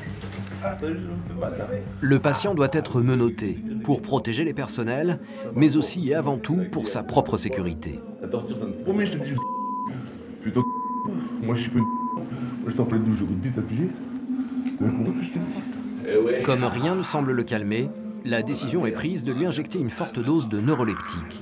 Le patient doit être menotté pour protéger les personnels, mais aussi et avant tout pour sa propre sécurité. Combien je te dis? Plutôt moi je suis pas une. Moi je t'en plais de jouer de bite à piger. Comme rien ne semble le calmer, la décision est prise de lui injecter une forte dose de neuroleptique.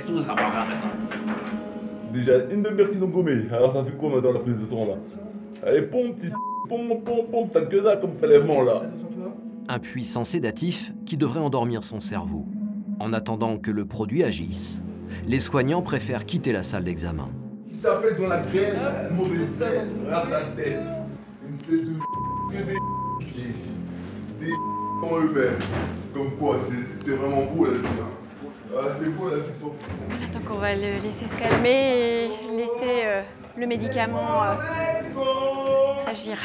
Déjà une demi-heure qu'ils ont gommé, alors ça fait quoi maintenant la prise de sang là? Allez pompe, petite pompe, t'as que ça comme prélèvement là. Un puissant sédatif qui devrait endormir son cerveau. En attendant que le produit agisse, les soignants préfèrent quitter la salle d'examen. Qui s'appelle dans la graine, mauvaise tête, regarde ta tête. Une tête de que des qui est ici. Des en eux-mêmes. Comme quoi, c'est vraiment beau là-dessus. Ah, c'est beau là-dessus. Donc on va le laisser se calmer et laisser le médicament agir.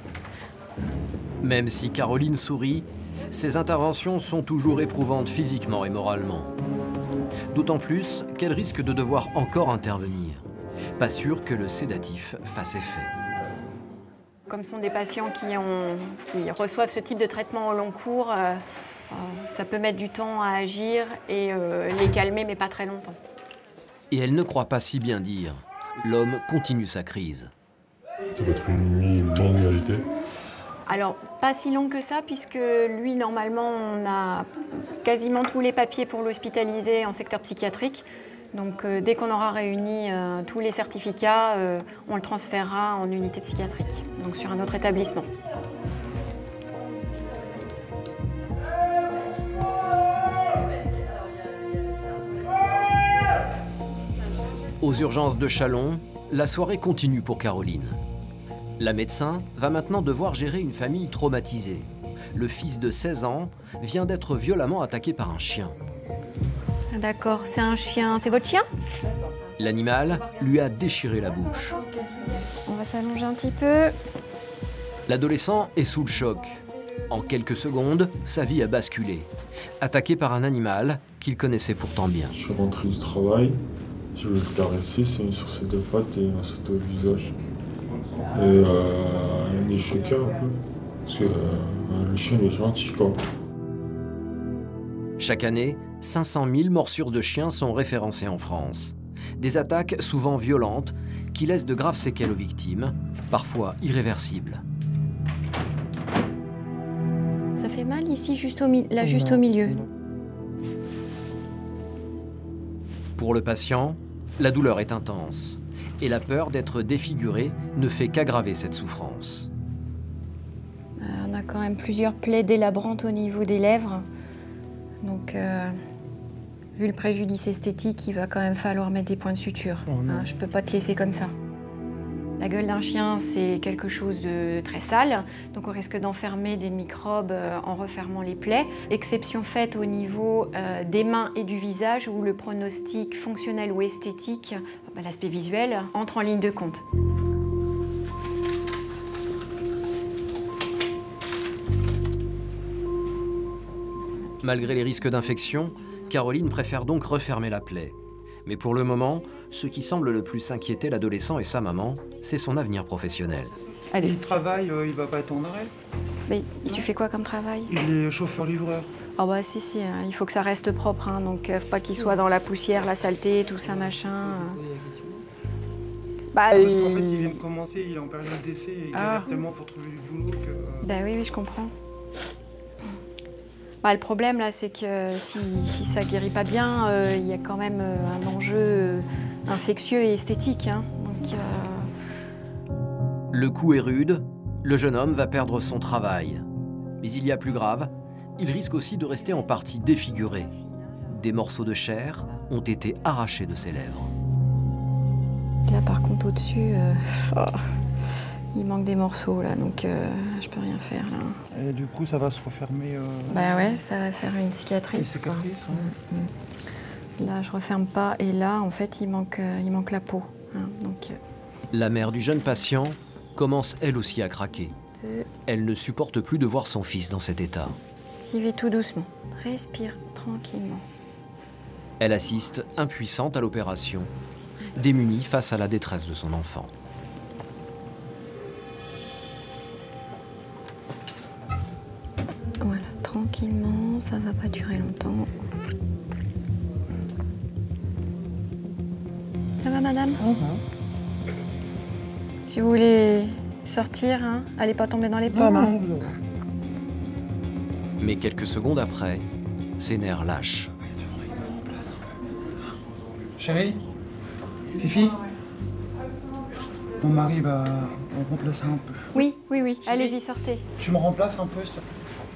Même si Caroline sourit, ses interventions sont toujours éprouvantes physiquement et moralement. D'autant plus qu'elle risque de devoir encore intervenir. Pas sûr que le sédatif fasse effet. Comme ce sont des patients qui reçoivent ce type de traitement au long cours, ça peut mettre du temps à agir et les calmer, mais pas très longtemps. Et elle ne croit pas si bien dire. L'homme continue sa crise. Ça va être une nuit longue et agitée. Alors, pas si long que ça, puisque lui, normalement, on a quasiment tous les papiers pour l'hospitaliser en secteur psychiatrique. Donc, dès qu'on aura réuni tous les certificats, on le transférera en unité psychiatrique, donc sur un autre établissement. Aux urgences de Châlons, la soirée continue pour Caroline. La médecin va maintenant devoir gérer une famille traumatisée. Le fils de 16 ans vient d'être violemment attaqué par un chien. D'accord, c'est un chien. C'est votre chien? L'animal lui a déchiré la bouche. On va s'allonger un petit peu. L'adolescent est sous le choc. En quelques secondes, sa vie a basculé. Attaqué par un animal qu'il connaissait pourtant bien. Je suis rentré du travail, je vais le caresser, c'est une sur ses deux pattes et un sauté au visage. Et il est choqué un peu, parce que le chien est gentil quoi. Chaque année, 500 000 morsures de chiens sont référencées en France. Des attaques souvent violentes qui laissent de graves séquelles aux victimes, parfois irréversibles. Ça fait mal ici, juste au milieu. Pour le patient, la douleur est intense. Et la peur d'être défiguré ne fait qu'aggraver cette souffrance. On a quand même plusieurs plaies délabrantes au niveau des lèvres. Donc, vu le préjudice esthétique, il va quand même falloir mettre des points de suture. Hein, je ne peux pas te laisser comme ça. La gueule d'un chien, c'est quelque chose de très sale, donc on risque d'enfermer des microbes en refermant les plaies. Exception faite au niveau des mains et du visage, où le pronostic fonctionnel ou esthétique, l'aspect visuel, entre en ligne de compte. Malgré les risques d'infection, Caroline préfère donc refermer la plaie. Mais pour le moment, ce qui semble le plus inquiéter l'adolescent et sa maman, c'est son avenir professionnel. Allez. Il travaille, il va pas être en arrêt. Mais tu fais quoi comme travail? Il est chauffeur-livreur. Ah bah si, il faut que ça reste propre, hein, donc faut pas qu'il soit dans la poussière, la saleté, tout ça machin. Parce qu'en fait, il vient de commencer, il est en période d'essai, et il galère tellement pour trouver du boulot que... Ben oui, je comprends. Bah, le problème, là, c'est que si ça guérit pas bien, il y a quand même un enjeu infectieux et esthétique. Hein. Donc, Le coup est rude, le jeune homme va perdre son travail. Mais il y a plus grave, il risque aussi de rester en partie défiguré. Des morceaux de chair ont été arrachés de ses lèvres. Là, par contre, au-dessus, il manque des morceaux, là, donc je peux rien faire, là. Et du coup, ça va se refermer Bah ouais, ça va faire une cicatrice. Une cicatrice, Là, je referme pas, et là, en fait, il manque la peau. Hein, donc, La mère du jeune patient commence elle aussi à craquer. Elle ne supporte plus de voir son fils dans cet état. J'y vais tout doucement. Respire tranquillement. Elle assiste, impuissante à l'opération, démunie face à la détresse de son enfant. Voilà, tranquillement, ça va pas durer longtemps. Ça va, madame? Si vous voulez sortir, hein, allez pas tomber dans les pommes. Mais quelques secondes après, ses nerfs lâchent. Chérie? Fifi? Mon mari va me remplacer un peu. Oui, allez-y, sortez. Tu me remplaces un peu, s'il te plaît?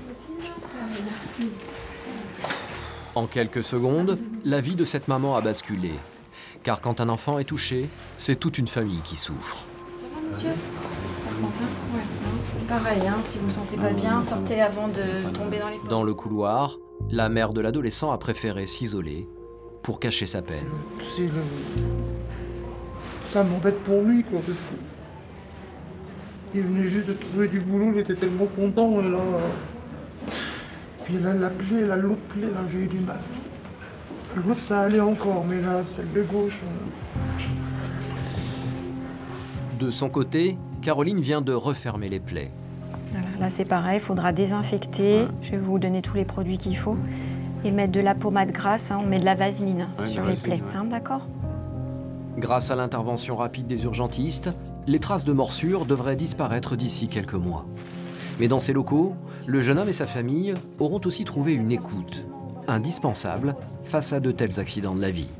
En quelques secondes, la vie de cette maman a basculé. Car quand un enfant est touché, c'est toute une famille qui souffre. Monsieur? C'est pareil, hein, si vous ne vous sentez pas bien, sortez avant de tomber dans les pommes. Dans le couloir, la mère de l'adolescent a préféré s'isoler pour cacher sa peine. Ça m'embête pour lui, quoi, parce que... Il venait juste de trouver du boulot, il était tellement content, et là... Puis là, la plaie, là, l'autre plaie, là, j'ai eu du mal. L'autre, ça allait encore, mais là, celle de gauche... De son côté, Caroline vient de refermer les plaies. Voilà, là, c'est pareil, il faudra désinfecter. Je vais vous donner tous les produits qu'il faut. Et mettre de la pommade grasse, hein, on met de la vaseline sur les plaies, hein, d'accord? Grâce à l'intervention rapide des urgentistes, les traces de morsures devraient disparaître d'ici quelques mois. Mais dans ces locaux, le jeune homme et sa famille auront aussi trouvé une écoute, indispensable face à de tels accidents de la vie.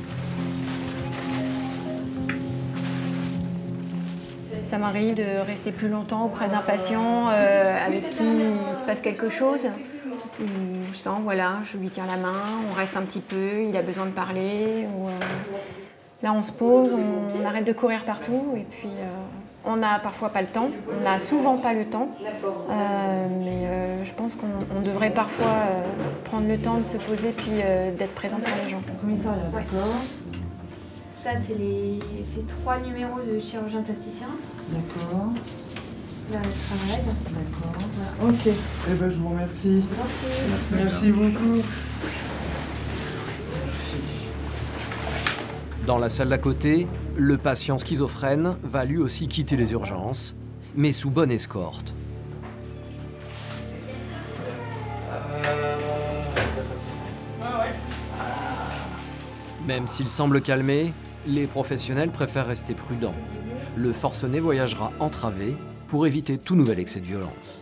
Ça m'arrive de rester plus longtemps auprès d'un patient avec qui il se passe quelque chose. Je sens, voilà, je lui tiens la main, on reste un petit peu, il a besoin de parler. Ou, là, on se pose, on arrête de courir partout et puis on n'a parfois pas le temps. On n'a souvent pas le temps, mais je pense qu'on devrait parfois prendre le temps de se poser puis d'être présent pour les gens. Commissariat, d'accord. Ça, c'est 3 numéros de chirurgien plasticien. D'accord. Là, le travail. D'accord. Voilà. Ok. Eh ben, je vous remercie. Merci beaucoup. Dans la salle d'à côté, le patient schizophrène va lui aussi quitter les urgences, mais sous bonne escorte. Même s'il semble calmé, les professionnels préfèrent rester prudents. Le forcené voyagera entravé pour éviter tout nouvel excès de violence.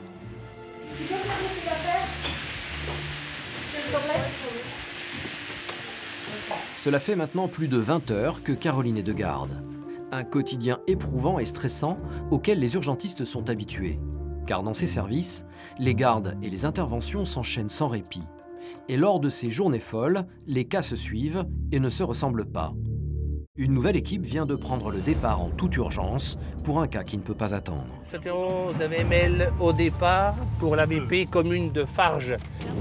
Cela fait maintenant plus de 20 heures que Caroline est de garde. Un quotidien éprouvant et stressant auquel les urgentistes sont habitués. Car dans ces services, les gardes et les interventions s'enchaînent sans répit. Et lors de ces journées folles, les cas se suivent et ne se ressemblent pas. Une nouvelle équipe vient de prendre le départ en toute urgence pour un cas qui ne peut pas attendre. 71 ml au départ pour la BP commune de Farges.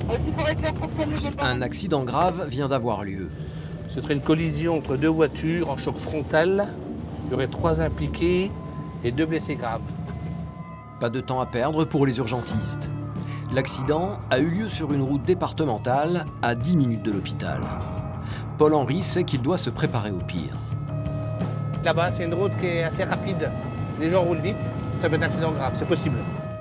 Un accident grave vient d'avoir lieu. Ce serait une collision entre 2 voitures en choc frontal. Il y aurait 3 impliqués et 2 blessés graves. Pas de temps à perdre pour les urgentistes. L'accident a eu lieu sur une route départementale à 10 minutes de l'hôpital. Paul-Henri sait qu'il doit se préparer au pire. Là-bas, c'est une route qui est assez rapide. Les gens roulent vite, ça peut être un accident grave, c'est possible.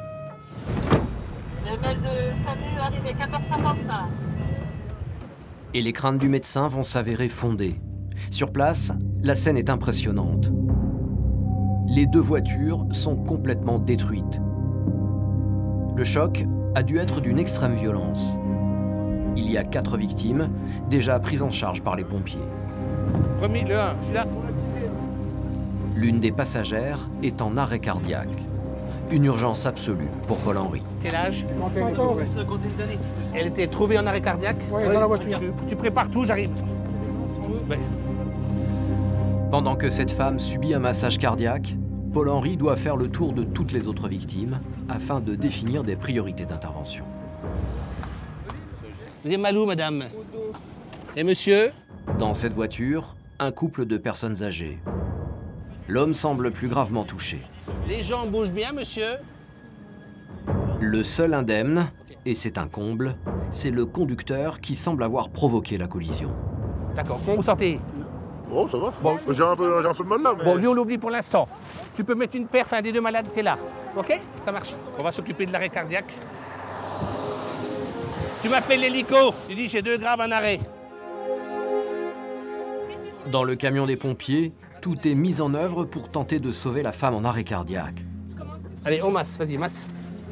Et les craintes du médecin vont s'avérer fondées. Sur place, la scène est impressionnante. Les 2 voitures sont complètement détruites. Le choc a dû être d'une extrême violence. Il y a 4 victimes, déjà prises en charge par les pompiers. Premier, le 1, je suis là. L'une des passagères est en arrêt cardiaque. Une urgence absolue pour Paul-Henri. Quel âge? 5 ans. Elle était trouvée en arrêt cardiaque? Oui, dans la voiture. Tu prépares tout, j'arrive. Ben. Pendant que cette femme subit un massage cardiaque, Paul-Henri doit faire le tour de toutes les autres victimes afin de définir des priorités d'intervention. Vous êtes mal où, madame? Et monsieur? Dans cette voiture, un couple de personnes âgées. L'homme semble plus gravement touché. Les gens bougent bien, monsieur? Le seul indemne, et c'est un comble, c'est le conducteur qui semble avoir provoqué la collision. D'accord, comment vous sortez? Bon, ça va. Bon, j'ai un peu de mal là. Mais... Bon, lui, on l'oublie pour l'instant. Tu peux mettre une perf à un des deux malades qui est là. OK? Ça marche. On va s'occuper de l'arrêt cardiaque. Tu m'appelles l'hélico. Tu dis j'ai 2 graves en arrêt. Dans le camion des pompiers, tout est mis en œuvre pour tenter de sauver la femme en arrêt cardiaque. Allez, on masse. Vas-y, masse.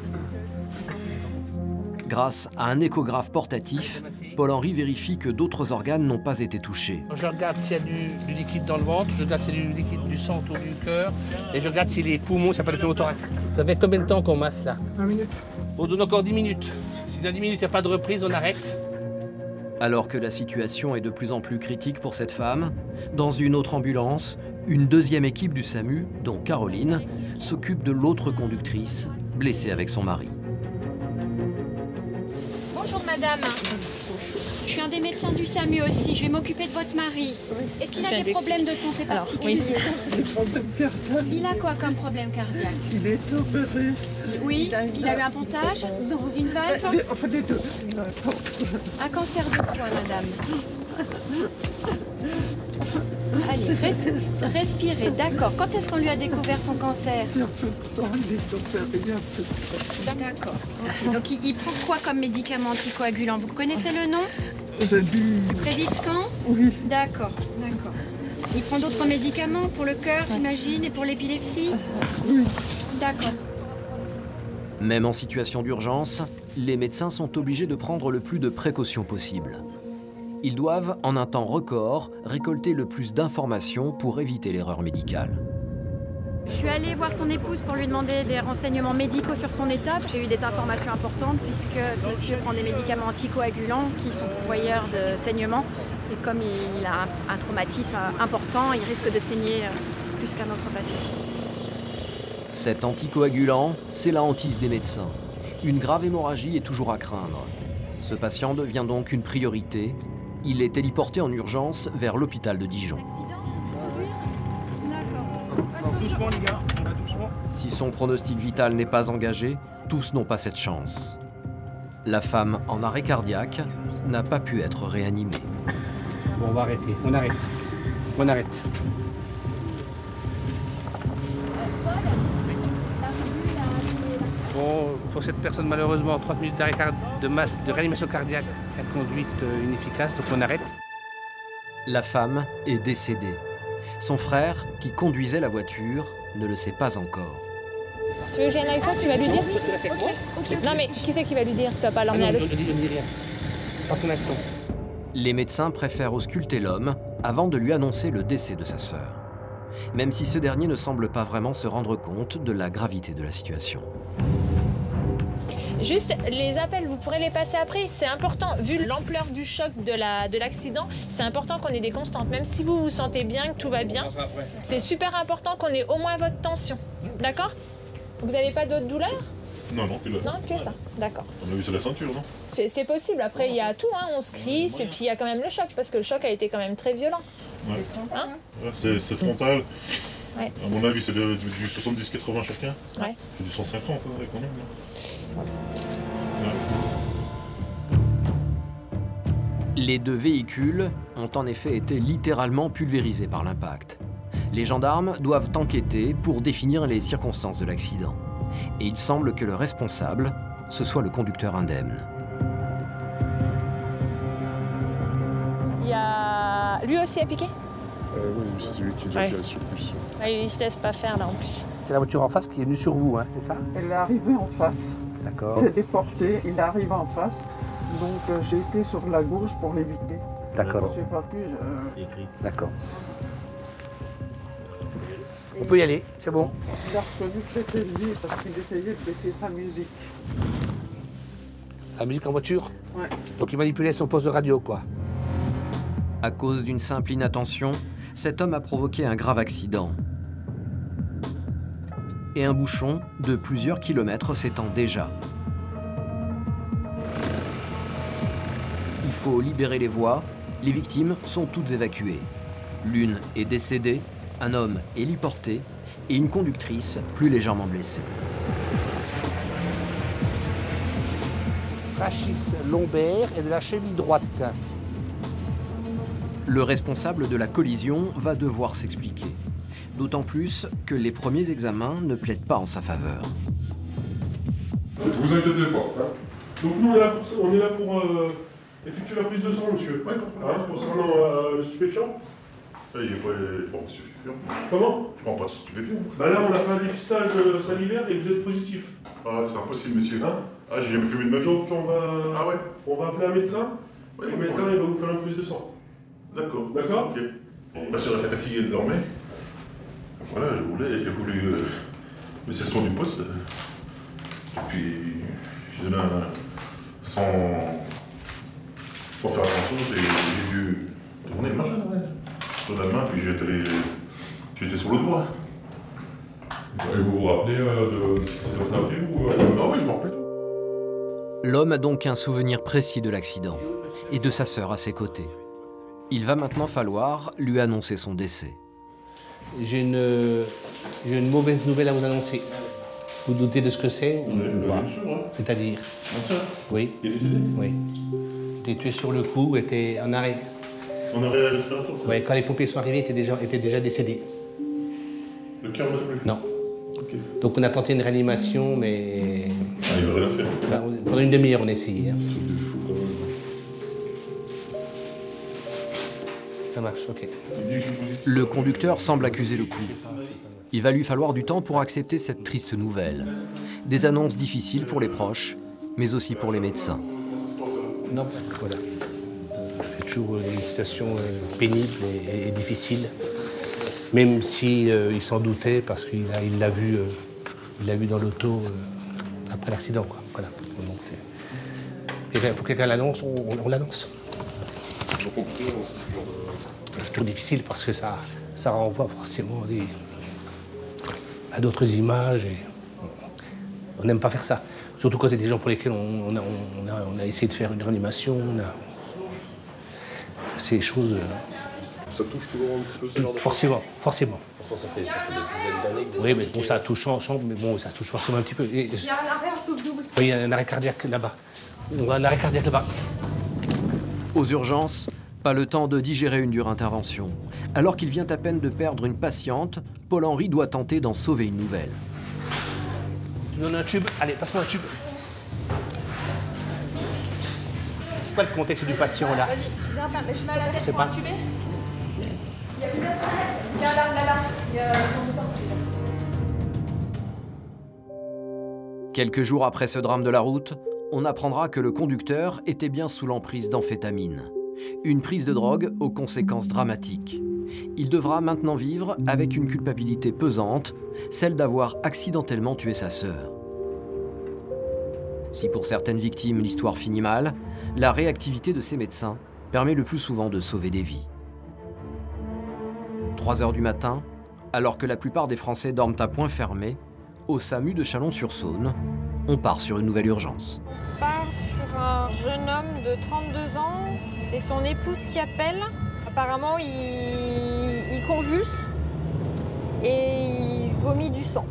Grâce à un échographe portatif, Paul-Henri vérifie que d'autres organes n'ont pas été touchés. Je regarde s'il y a du liquide dans le ventre, je regarde s'il y a du liquide du sang autour du cœur, et je regarde si les poumons, ça peut être le pneumothorax. Ça fait combien de temps qu'on masse là? 1 minute. On donne encore 10 minutes. Si dans 10 minutes il n'y a pas de reprise, on arrête. Alors que la situation est de plus en plus critique pour cette femme, dans une autre ambulance, une deuxième équipe du SAMU, dont Caroline, s'occupe de l'autre conductrice, blessée avec son mari. Bonjour madame. Je suis un des médecins du SAMU aussi. Je vais m'occuper de votre mari. Est-ce qu'il a des problèmes de santé particuliers? Des problèmes cardiaques. Il a quoi comme problème cardiaque? Il est opéré. Oui, il a eu un pontage? Une valve? Enfin, les deux. Il a un cancer. Un cancer de quoi, madame? Allez, respirez, d'accord. Quand est-ce qu'on lui a découvert son cancer? Il y a peu de temps, il est opéré, il y a peu de temps. D'accord. Okay. Donc il prend quoi comme médicament anticoagulant? Vous connaissez le nom? J'ai du... Prédiscan? Oui. D'accord, d'accord. Il prend d'autres médicaments pour le cœur, j'imagine, et pour l'épilepsie? Oui. D'accord. Même en situation d'urgence, les médecins sont obligés de prendre le plus de précautions possible. Ils doivent, en un temps record, récolter le plus d'informations pour éviter l'erreur médicale. Je suis allée voir son épouse pour lui demander des renseignements médicaux sur son état. J'ai eu des informations importantes puisque ce monsieur prend des médicaments anticoagulants qui sont pourvoyeurs de saignement. Et comme il a un traumatisme important, il risque de saigner plus qu'un autre patient. Cet anticoagulant, c'est la hantise des médecins. Une grave hémorragie est toujours à craindre. Ce patient devient donc une priorité. Il est héliporté en urgence vers l'hôpital de Dijon. Doucement les gars, on va doucement. Si son pronostic vital n'est pas engagé, tous n'ont pas cette chance. La femme en arrêt cardiaque n'a pas pu être réanimée. Bon, on va arrêter, on arrête. On arrête. Bon, pour cette personne, malheureusement, 30 minutes d'arrêt de réanimation cardiaque a conduite inefficace, donc on arrête. La femme est décédée. Son frère, qui conduisait la voiture, ne le sait pas encore. Tu veux que je vienne avec toi? Tu vas lui dire? Non mais qui c'est qui va lui dire? Tu vas pas l'emmener à l'autre? Je ne dis rien. Pas pour l'instant. Les médecins préfèrent ausculter l'homme avant de lui annoncer le décès de sa sœur. Même si ce dernier ne semble pas vraiment se rendre compte de la gravité de la situation. Juste, les appels, vous pourrez les passer après. C'est important, vu l'ampleur du choc de l'accident, c'est important qu'on ait des constantes. Même si vous vous sentez bien, que tout va bien, c'est super important qu'on ait au moins votre tension. D'accord? Vous n'avez pas d'autres douleurs? Non, non, que ça. D'accord. On a vu sur la ceinture, non? C'est possible. Après, il y a tout, hein. On se crispe, et puis il y a quand même le choc, parce que le choc a été quand même très violent. Ouais. Hein? Ouais, c'est frontal. Ouais. À mon avis, c'est du 70-80 chacun. Ouais. C'est du 150 quand même. Ouais. Les deux véhicules ont en effet été littéralement pulvérisés par l'impact. Les gendarmes doivent enquêter pour définir les circonstances de l'accident. Et il semble que le responsable, ce soit le conducteur indemne. Il y a... Lui aussi a piqué? Oui, c'est lui qui a sur plus. Il ne se laisse pas faire là en plus. C'est la voiture en face qui est venue sur vous, hein, c'est ça? Elle est arrivée en face. D'accord. Il s'est déporté, il arrive en face, donc j'ai été sur la gauche pour l'éviter. D'accord. J'ai pas pu. D'accord. On peut y aller, c'est bon. Il a reconnu que c'était lui parce qu'il essayait de baisser sa musique. La musique en voiture? Ouais. Donc il manipulait son poste de radio, quoi. À cause d'une simple inattention, cet homme a provoqué un grave accident. Et un bouchon de plusieurs kilomètres s'étend déjà. Il faut libérer les voies. Les victimes sont toutes évacuées. L'une est décédée, un homme héliporté et une conductrice plus légèrement blessée. Rachis lombaire et de la cheville droite. Le responsable de la collision va devoir s'expliquer. D'autant plus que les premiers examens ne plaident pas en sa faveur. Vous inquiétez pas. Hein. Donc nous, on est là pour effectuer la prise de sang, monsieur. Ouais, concernant le stupéfiant. Il n'est pas stupéfiant. Comment? Je prends pas de stupéfiant. Bah là, on a fait un dépistage salivaire et vous êtes positif. Ah, c'est impossible, monsieur. Hein? Ah, j'ai jamais fumé de ma vie. Donc Ah ouais? On va appeler un médecin. Ouais, le médecin, il va vous faire une prise de sang. D'accord. D'accord? Ok. Ma soeur était fatiguée, elle dormait. Voilà, j'ai voulu laisser le son du poste. Et puis, j'ai donné sans faire attention, j'ai dû tourner le machin, ouais. Sur la main, puis j'étais sur le droit. Et vous vous rappelez de ce qui s'est passé après ou Ah oui, je me rappelle. L'homme a donc un souvenir précis de l'accident et de sa sœur à ses côtés. Il va maintenant falloir lui annoncer son décès. J'ai une mauvaise nouvelle à vous annoncer. Vous doutez de ce que c'est? Bien sûr, hein. C'est-à-dire? Bien sûr. Oui. Il est décédé? Oui. Il était tué sur le coup, était en arrêt. En arrêt respiratoire, ça? Oui, quand les pompiers sont arrivés, il était déjà décédé. Le cœur ne bat plus? Non. Ok. Donc on a tenté une réanimation, mais... Ah, il va rien faire. Enfin, pendant une demi-heure, on a essayé. Hein. Ça marche, ok. Le conducteur semble accuser le coup. Il va lui falloir du temps pour accepter cette triste nouvelle. Des annonces difficiles pour les proches, mais aussi pour les médecins. Non, voilà. C'est toujours une situation pénible et difficile. Même si il s'en doutait parce qu'il l'a vu dans l'auto après l'accident, quoi. Voilà. Donc, il faut que quelqu'un l'annonce, on l'annonce. C'est toujours difficile parce que ça renvoie forcément à d'autres images et on n'aime pas faire ça. Surtout quand c'est des gens pour lesquels on a essayé de faire une réanimation. Ces choses. Ça touche toujours un petit peu ce genre de choses? Forcément. Pourtant, ça fait des dizaines d'années que... Oui, mais bon, ça touche mais bon, ça touche forcément un petit peu. Il y a un arrêt en souffle double. Oui, il y a un arrêt cardiaque là-bas. On a un arrêt cardiaque là-bas. Aux urgences, pas le temps de digérer une dure intervention. Alors qu'il vient à peine de perdre une patiente, Paul-Henri doit tenter d'en sauver une nouvelle. Tu me donnes un tube? Allez, passe-moi un tube. C'est quoi le contexte du patient là? Vas-y, viens pas, mais je mets à la tête pour pas. intuber. Il y a plus de place. Viens là. Il y a Quelques jours après ce drame de la route, on apprendra que le conducteur était bien sous l'emprise d'amphétamine. Une prise de drogue aux conséquences dramatiques. Il devra maintenant vivre avec une culpabilité pesante, celle d'avoir accidentellement tué sa sœur. Si pour certaines victimes l'histoire finit mal, la réactivité de ces médecins permet le plus souvent de sauver des vies. 3 heures du matin, alors que la plupart des Français dorment à point fermé, au SAMU de Chalon-sur-Saône, on part sur une nouvelle urgence. On part sur un jeune homme de 32 ans. C'est son épouse qui appelle. Apparemment, il convulse et il vomit du sang.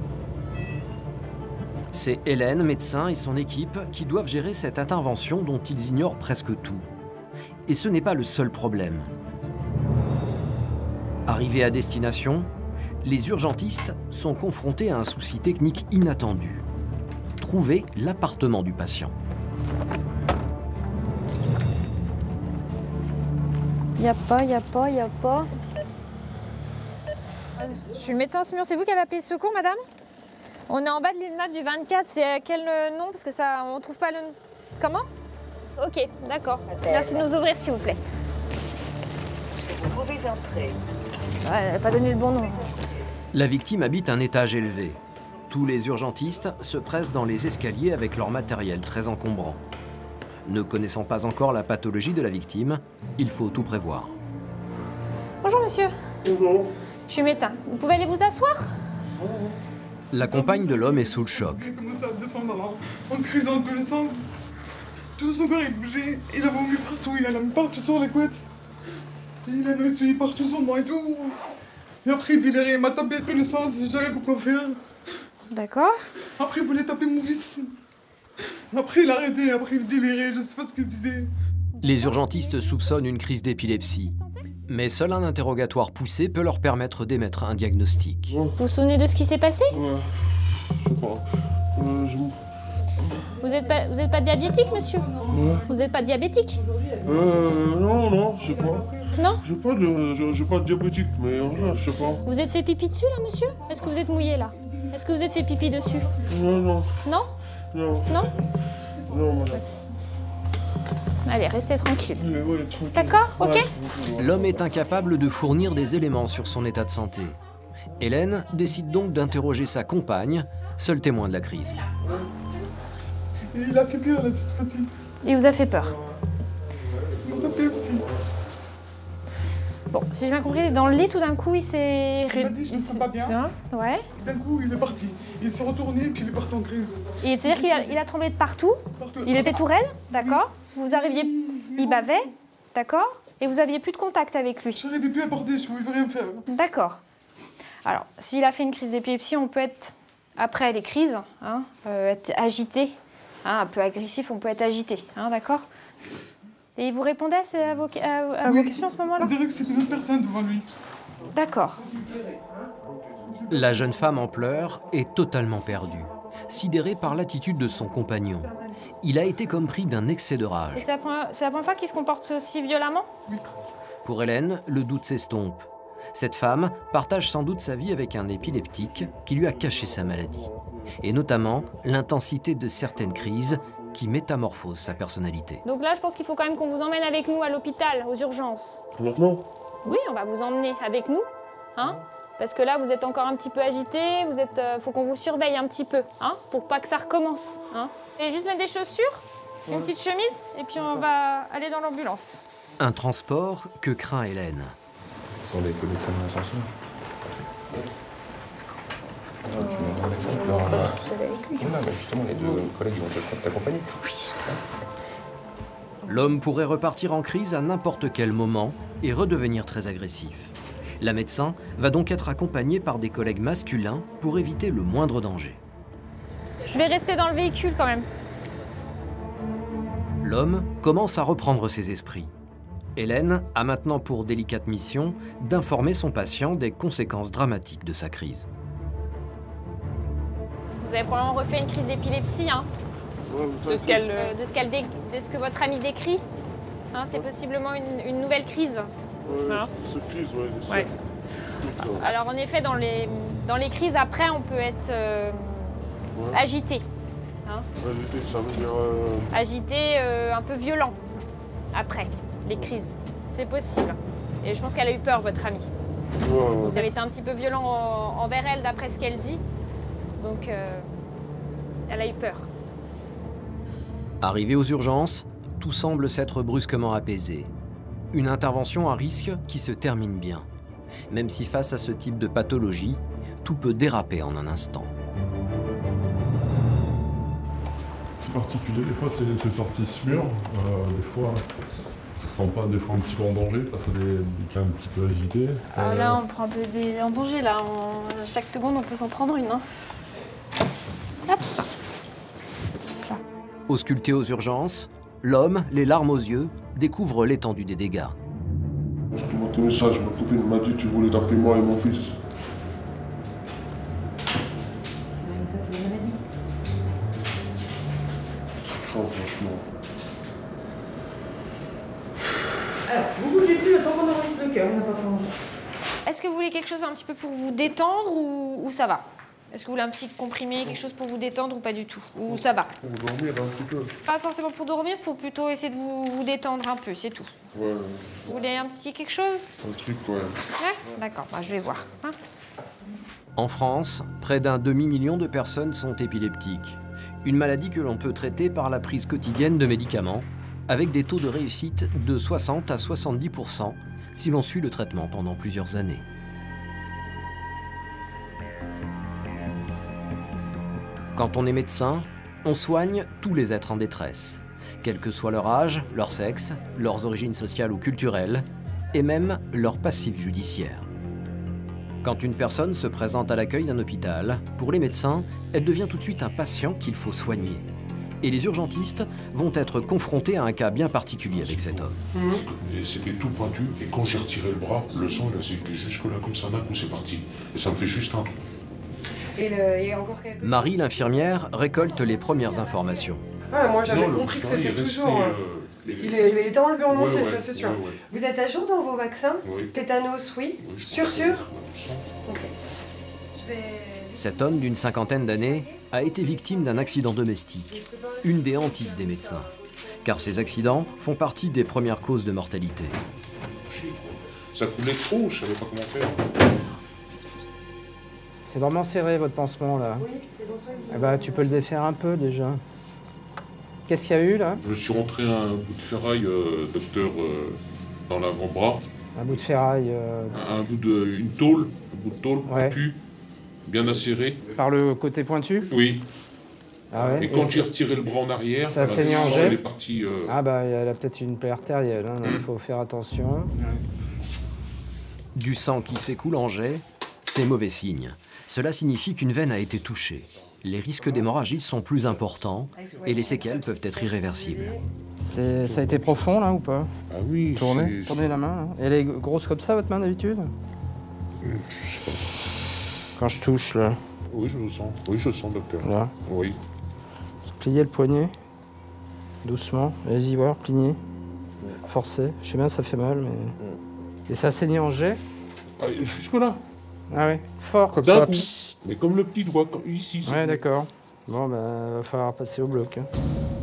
C'est Hélène, médecin, et son équipe qui doivent gérer cette intervention dont ils ignorent presque tout. Et ce n'est pas le seul problème. Arrivés à destination, les urgentistes sont confrontés à un souci technique inattendu. Trouver l'appartement du patient. Y a pas. Je suis le médecin Saumur, c'est vous qui avez appelé le secours, madame? On est en bas de l'immeuble du 24, c'est quel nom? Parce que ça, on trouve pas le... Comment? Ok, d'accord. Merci de nous ouvrir, s'il vous plaît. Vous pouvez entrer. Ouais, elle n'a pas donné le bon nom. La victime habite un étage élevé. Tous les urgentistes se pressent dans les escaliers avec leur matériel très encombrant. Ne connaissant pas encore la pathologie de la victime, il faut tout prévoir. Bonjour monsieur. Bonjour. Je suis médecin. Vous pouvez aller vous asseoir? La compagne de l'homme est sous le choc. Il a commencé à descendre alors, en crise dans tous les sens. Tout son corps il bougeait, il a vomi partout, il a mis partout sur la couette. Il a essuyé partout sur moi et tout. Et après il délirait, il m'a tapé dans tous les sens, j'avais pas quoi faire. D'accord. Après il voulait taper mon fils. Après il a arrêté, après il délirait, je sais pas ce qu'il disait. Les urgentistes soupçonnent une crise d'épilepsie. Mais seul un interrogatoire poussé peut leur permettre d'émettre un diagnostic. Vous vous souvenez de ce qui s'est passé? Ouais, je sais pas. Vous êtes pas diabétique, monsieur? Ouais. Vous n'êtes pas diabétique? Non, je sais pas. Non? J'ai pas de diabétique, mais là, je sais pas. Vous êtes fait pipi dessus, là, monsieur? Est-ce que vous êtes mouillé, là? Est-ce que vous êtes fait pipi dessus? Non. Non? Non, madame. Allez, restez tranquille. Ouais, tranquille. D'accord, ok? L'homme est incapable de fournir des éléments sur son état de santé. Hélène décide donc d'interroger sa compagne, seul témoin de la crise. Il a fait peur, là, cette fois-ci. Il vous a fait peur? Il m'a tapé aussi. Bon, si j'ai bien compris, dans le lit, tout d'un coup, il s'est... Il m'a dit, je me sens pas bien. Ouais. D'un coup, il est parti. Il s'est retourné, puis il est parti en crise. Et c'est-à-dire qu'il a tremblé de partout? Il était tout raide, d'accord? Vous arriviez... Il bavait, d'accord? Et vous aviez plus de contact avec lui? J'arrivais plus à porter, je pouvais rien faire. D'accord. Alors, s'il a fait une crise d'épilepsie, on peut être, après les crises, être agité, un peu agressif, on peut être agité, d'accord? Et il vous répondait à vos questions à ce moment-là? On dirait que c'est une autre personne devant lui. D'accord. La jeune femme en pleurs est totalement perdue, sidérée par l'attitude de son compagnon. Il a été comme pris d'un excès de Et rage. c'est la première fois qu'il se comporte si violemment? Oui. Pour Hélène, le doute s'estompe. Cette femme partage sans doute sa vie avec un épileptique qui lui a caché sa maladie. Et notamment l'intensité de certaines crises qui métamorphosent sa personnalité. Donc là, je pense qu'il faut quand même qu'on vous emmène avec nous à l'hôpital, aux urgences. Maintenant? Oui, on va vous emmener avec nous, parce que là, vous êtes encore un petit peu agité, faut qu'on vous surveille un petit peu, pour pas que ça recommence. Et juste mettre des chaussures, une petite chemise, et puis on va aller dans l'ambulance. Un transport que craint Hélène. Sans les collègues de l'ascenseur. Justement, les deux collègues vont t'accompagner. L'homme pourrait repartir en crise à n'importe quel moment et redevenir très agressif. La médecin va donc être accompagnée par des collègues masculins pour éviter le moindre danger. Je vais rester dans le véhicule quand même. L'homme commence à reprendre ses esprits. Hélène a maintenant pour délicate mission d'informer son patient des conséquences dramatiques de sa crise. Vous avez probablement refait une crise d'épilepsie, de ce que votre ami décrit. C'est possiblement une nouvelle crise. Cette crise, ouais. Alors en effet, dans les crises, après, on peut être agité. Agité, ça veut dire... Agité, un peu violent, après les crises. C'est possible. Et je pense qu'elle a eu peur, votre amie. Vous avez été un petit peu violent envers elle, d'après ce qu'elle dit. Donc, elle a eu peur. Arrivé aux urgences, tout semble s'être brusquement apaisé. Une intervention à risque qui se termine bien. Même si face à ce type de pathologie, tout peut déraper en un instant. C'est particulier, des fois c'est sorti sûr, des fois ça sent pas des fois un petit peu en danger face à des cas un petit peu agités. Là on prend un peu en danger, là. Chaque seconde on peut s'en prendre une. Hop ça. Ausculté aux urgences, l'homme, les larmes aux yeux, découvre l'étendue des dégâts. Je te montre tes messages, ma copine m'a dit que tu voulais taper moi et mon fils. Franchement. Alors, vous bougez plus, attends qu'on enregistre le cœur, on n'a pas mangé. Est-ce que vous voulez quelque chose un petit peu pour vous détendre ou ça va? Est-ce que vous voulez un petit comprimé, quelque chose pour vous détendre ou pas du tout? Ou ça va? Pour dormir un petit peu. Pas forcément pour dormir, pour plutôt essayer de vous détendre un peu, c'est tout. Ouais. Vous voulez un petit quelque chose? Un truc, ouais. Ouais? D'accord, bah, je vais voir. Hein. En France, près d'un demi-million de personnes sont épileptiques. Une maladie que l'on peut traiter par la prise quotidienne de médicaments, avec des taux de réussite de 60 à 70% si l'on suit le traitement pendant plusieurs années. Quand on est médecin, on soigne tous les êtres en détresse, quel que soit leur âge, leur sexe, leurs origines sociales ou culturelles, et même leur passif judiciaire. Quand une personne se présente à l'accueil d'un hôpital, pour les médecins, elle devient tout de suite un patient qu'il faut soigner. Et les urgentistes vont être confrontés à un cas bien particulier avec cet homme. Et c'était tout pointu, et quand j'ai retiré le bras, le sang il a circulé jusque là comme ça, d'un coup c'est parti. Et ça me fait juste un trou. Et encore quelque... Marie, l'infirmière, récolte les premières informations. Ah, moi j'avais compris que c'était toujours... Il a été enlevé en entier, ça c'est sûr. Ouais. Vous êtes à jour dans vos vaccins? Oui. Tétanos, oui. Sûr? Ok. Je vais... Cet homme d'une cinquantaine d'années a été victime d'un accident domestique, une des hantises des médecins, car ces accidents font partie des premières causes de mortalité. Ça coulait trop, je savais pas comment faire. C'est vraiment serré votre pansement là. Oui, c'est bon soin. Eh ben, tu peux le défaire un peu déjà. Qu'est-ce qu'il y a eu là? Je me suis rentré un bout de ferraille, docteur, dans l'avant-bras. Un bout de ferraille. Un bout de... une tôle, un bout de tôle pointue, bien acéré. Par le côté pointu? Oui. Ah ouais. Et quand j'ai retiré le bras en arrière, ça saignait en elle jet. est partie... Ah bah elle a peut-être une plaie artérielle, hein, donc il faut faire attention. Du sang qui s'écoule en jet, c'est mauvais signe. Cela signifie qu'une veine a été touchée. Les risques d'hémorragie sont plus importants et les séquelles peuvent être irréversibles. Ça a été profond là ou pas? Ah oui. Tournez la main. Là. Elle est grosse comme ça votre main d'habitude? Je sais pas. Quand je touche là. Oui, je le sens. Oui, je le sens, docteur. Là. Oui. Pliez le poignet. Doucement. Allez-y voir, pliez. Forcez. Je sais bien, ça fait mal, mais... Et ça a saigné en jet? Ah, jusque là. Ah ouais. Fort comme ça. ça. Coup. Mais comme le petit doigt, comme ici. Ouais, d'accord. Bon, ben, va falloir passer au bloc. Hein.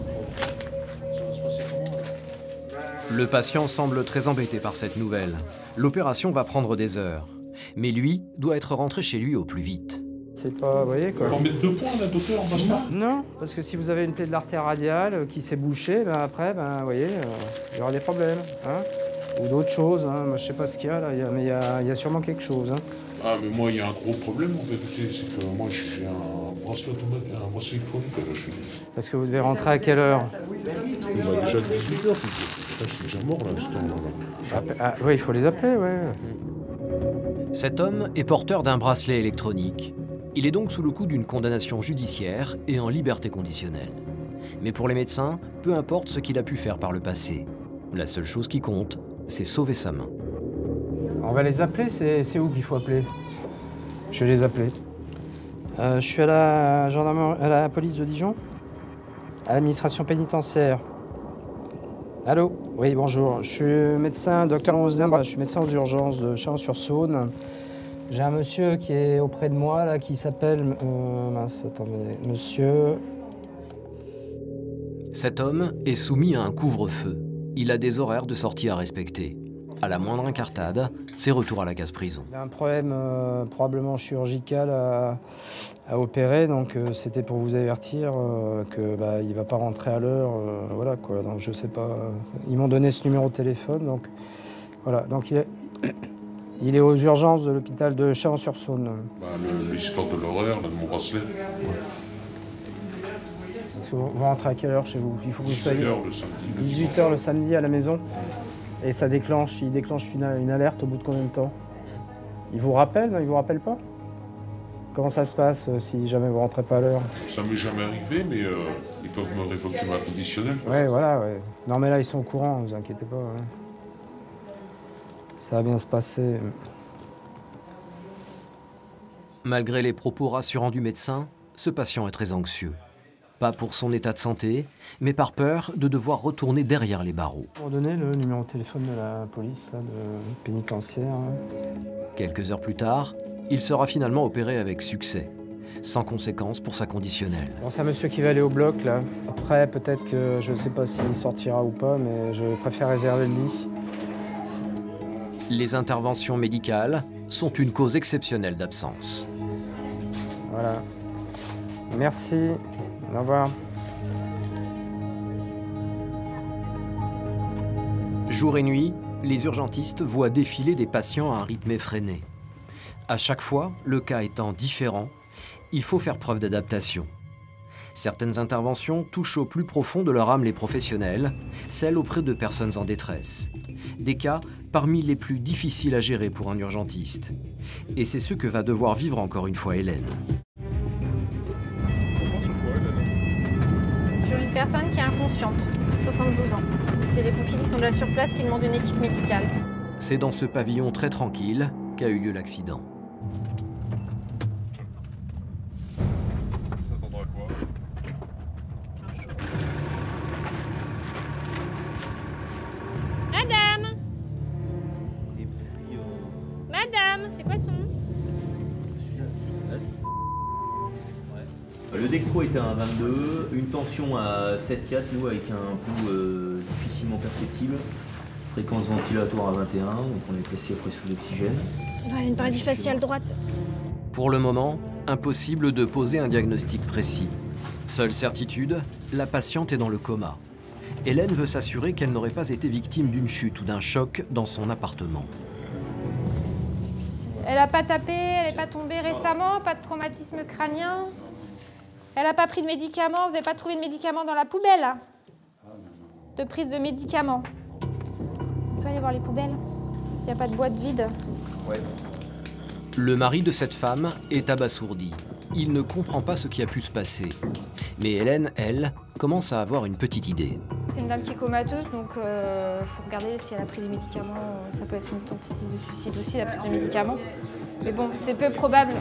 Le patient semble très embêté par cette nouvelle. L'opération va prendre des heures. Mais lui doit être rentré chez lui au plus vite. C'est pas, vous voyez quoi. On va en mettre 2 points là, docteur, en bas. Non, parce que si vous avez une plaie de l'artère radiale qui s'est bouchée, ben après, ben, vous voyez, il y aura des problèmes. Hein, ou d'autres choses. Hein. Moi, je sais pas ce qu'il y a là, mais il y a sûrement quelque chose. Hein. Ah, mais moi, il y a un gros problème en fait. C'est que moi, j'ai un bracelet automatique, un bracelet électronique là, je suis. Parce que vous devez rentrer à quelle heure? Déjà 18h, je suis déjà mort là, à ce temps-là. Ah, oui, il faut les appeler, ouais. Cet homme est porteur d'un bracelet électronique. Il est donc sous le coup d'une condamnation judiciaire et en liberté conditionnelle. Mais pour les médecins, peu importe ce qu'il a pu faire par le passé. La seule chose qui compte, c'est sauver sa main. On va les appeler, c'est où qu'il faut appeler? Je vais les appeler. Je suis à la gendarmerie, à la police de Dijon, à l'administration pénitentiaire. Allô? Oui, bonjour. Je suis médecin, docteur Onzembre, je suis médecin aux urgences de Chalon-sur-Saône. J'ai un monsieur qui est auprès de moi, là, qui s'appelle... mince, attendez, monsieur... Cet homme est soumis à un couvre-feu. Il a des horaires de sortie à respecter. À la moindre incartade, c'est retour à la case prison. Il a un problème probablement chirurgical à opérer, donc c'était pour vous avertir que bah, il va pas rentrer à l'heure, voilà quoi. Donc je sais pas. Ils m'ont donné ce numéro de téléphone, donc voilà. Donc il est aux urgences de l'hôpital de Chalon-sur-Saône. Bah, l'histoire de l'horaire, de mon bracelet. Parce que vous rentrez à quelle heure chez vous? Il faut que vous soyez 18h le samedi. 18h le samedi à la maison. Et ça déclenche, il déclenche une alerte au bout de combien de temps? Il vous rappelle, non? Il vous rappelle pas? Comment ça se passe si jamais vous rentrez pas à l'heure? Ça m'est jamais arrivé, mais ils peuvent me révoquer ma conditionnelle. Ouais, voilà, ouais. Non mais là ils sont au courant, ne vous inquiétez pas. Ouais. Ça va bien se passer. Malgré les propos rassurants du médecin, ce patient est très anxieux. Pas pour son état de santé, mais par peur de devoir retourner derrière les barreaux. Pour donner le numéro de téléphone de la police, là, de pénitentiaire. Quelques heures plus tard, il sera finalement opéré avec succès. sans conséquence pour sa conditionnelle. Bon, c'est un monsieur qui va aller au bloc, là. Après, peut-être que je ne sais pas s'il sortira ou pas, mais je préfère réserver le lit. Les interventions médicales sont une cause exceptionnelle d'absence. Voilà. Merci. Au revoir. Jour et nuit, les urgentistes voient défiler des patients à un rythme effréné. À chaque fois, le cas étant différent, il faut faire preuve d'adaptation. Certaines interventions touchent au plus profond de leur âme les professionnels, celles auprès de personnes en détresse. Des cas parmi les plus difficiles à gérer pour un urgentiste. Et c'est ce que va devoir vivre encore une fois Hélène. J'ai une personne qui est inconsciente, 72 ans. C'est les pompiers qui sont déjà sur place qui demandent une équipe médicale. C'est dans ce pavillon très tranquille qu'a eu lieu l'accident. Madame! Madame, c'est quoi son nom? Le dextro était à 1,22, une tension à 7,4, nous avec un pouls difficilement perceptible, fréquence ventilatoire à 21, donc on est placé après sous l'oxygène. Voilà, une paralysie faciale droite. Pour le moment, impossible de poser un diagnostic précis. Seule certitude, la patiente est dans le coma. Hélène veut s'assurer qu'elle n'aurait pas été victime d'une chute ou d'un choc dans son appartement. Elle n'a pas tapé, elle n'est pas tombée récemment, pas de traumatisme crânien. Elle n'a pas pris de médicaments, vous n'avez pas trouvé de médicaments dans la poubelle? De prise de médicaments. On peut aller voir les poubelles, s'il n'y a pas de boîte vide. Ouais. Le mari de cette femme est abasourdi. Il ne comprend pas ce qui a pu se passer. Mais Hélène, elle, commence à avoir une petite idée. C'est une dame qui est comateuse, donc il faut regarder si elle a pris des médicaments. Ça peut être une tentative de suicide aussi, la prise de médicaments. Mais bon, c'est peu probable.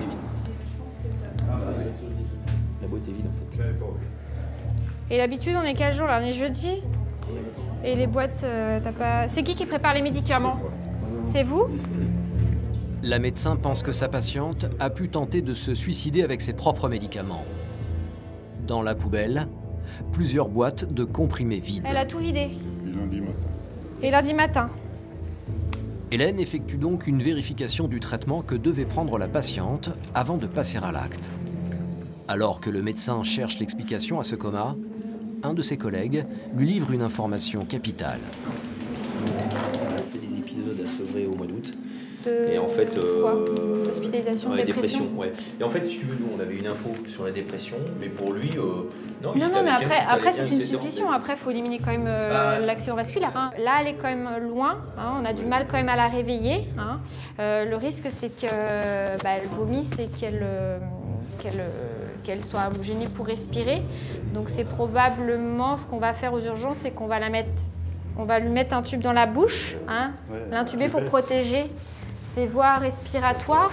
La boîte est vide en fait. Et l'habitude, on est quel jour là? On est jeudi. Et les boîtes, t'as pas... C'est qui prépare les médicaments? C'est vous? La médecin pense que sa patiente a pu tenter de se suicider avec ses propres médicaments. Dans la poubelle, plusieurs boîtes de comprimés vides. Elle a tout vidé. Et lundi matin. Et lundi matin. Hélène effectue donc une vérification du traitement que devait prendre la patiente avant de passer à l'acte. Alors que le médecin cherche l'explication à ce coma, un de ses collègues lui livre une information capitale. On a fait des épisodes à Sevray au mois d'août. Et en fait, d'hospitalisation, dépression. Ouais. Et en fait, si tu veux, nous, on avait une info sur la dépression, mais pour lui, non, mais après c'est une supposition. Après, il faut éliminer quand même l'accident vasculaire. Hein. Là, elle est quand même loin. Hein. On a du mal quand même à la réveiller. Hein. Le risque, c'est qu'elle vomisse et qu'elle soit gênée pour respirer. Donc, c'est probablement ce qu'on va faire aux urgences, c'est qu'on va lui mettre un tube dans la bouche, hein, l'intuber pour protéger ses voies respiratoires.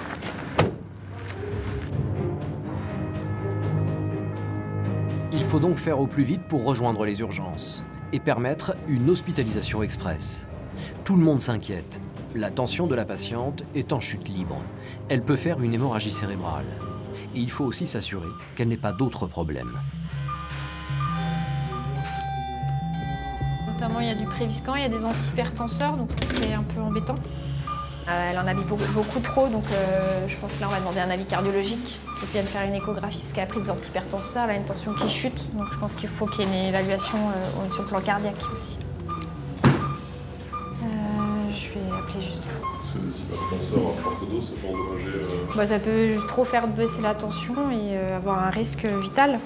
Il faut donc faire au plus vite pour rejoindre les urgences et permettre une hospitalisation express. Tout le monde s'inquiète. La tension de la patiente est en chute libre. Elle peut faire une hémorragie cérébrale. Et il faut aussi s'assurer qu'elle n'ait pas d'autres problèmes. Notamment, il y a du Préviscan, il y a des antihypertenseurs, donc ça c'est un peu embêtant. Elle en a mis beaucoup trop, donc je pense que là on va demander un avis cardiologique et puis elle faire une échographie parce qu'elle a pris des antihypertenseurs, elle a une tension qui chute, donc je pense qu'il faut qu'il y ait une évaluation sur le plan cardiaque aussi. Je vais appeler juste. Les hypertenseurs à forte dose, ça peut endommager... Ça peut juste trop faire baisser la tension et avoir un risque vital.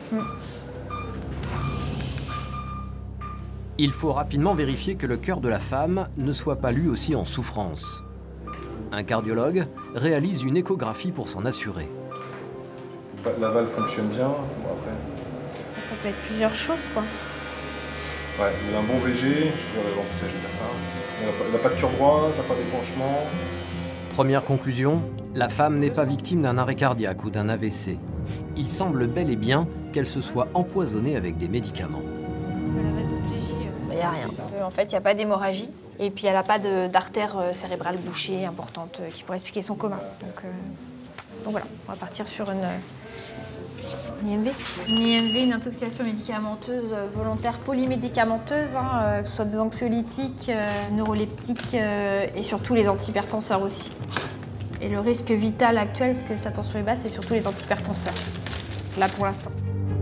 Il faut rapidement vérifier que le cœur de la femme ne soit pas lui aussi en souffrance. Un cardiologue réalise une échographie pour s'en assurer. La valve fonctionne bien, après... Ça peut être plusieurs choses, quoi. Ouais, il a un bon VG, je vais remplissage de ça. Il n'a pas de cœur droit, il n'a pas d'épanchement. Première conclusion, la femme n'est pas victime d'un arrêt cardiaque ou d'un AVC. Il semble bel et bien qu'elle se soit empoisonnée avec des médicaments. Il n'y a rien. En fait, il n'y a pas d'hémorragie. Et puis, elle n'a pas d'artère cérébrale bouchée importante qui pourrait expliquer son coma. Donc voilà, on va partir sur Une IMV. Une IMV, une intoxication médicamenteuse volontaire polymédicamenteuse, que ce soit des anxiolytiques, neuroleptiques et surtout les antihypertenseurs aussi. Et le risque vital actuel, parce que sa tension est basse, c'est surtout les antihypertenseurs, là pour l'instant.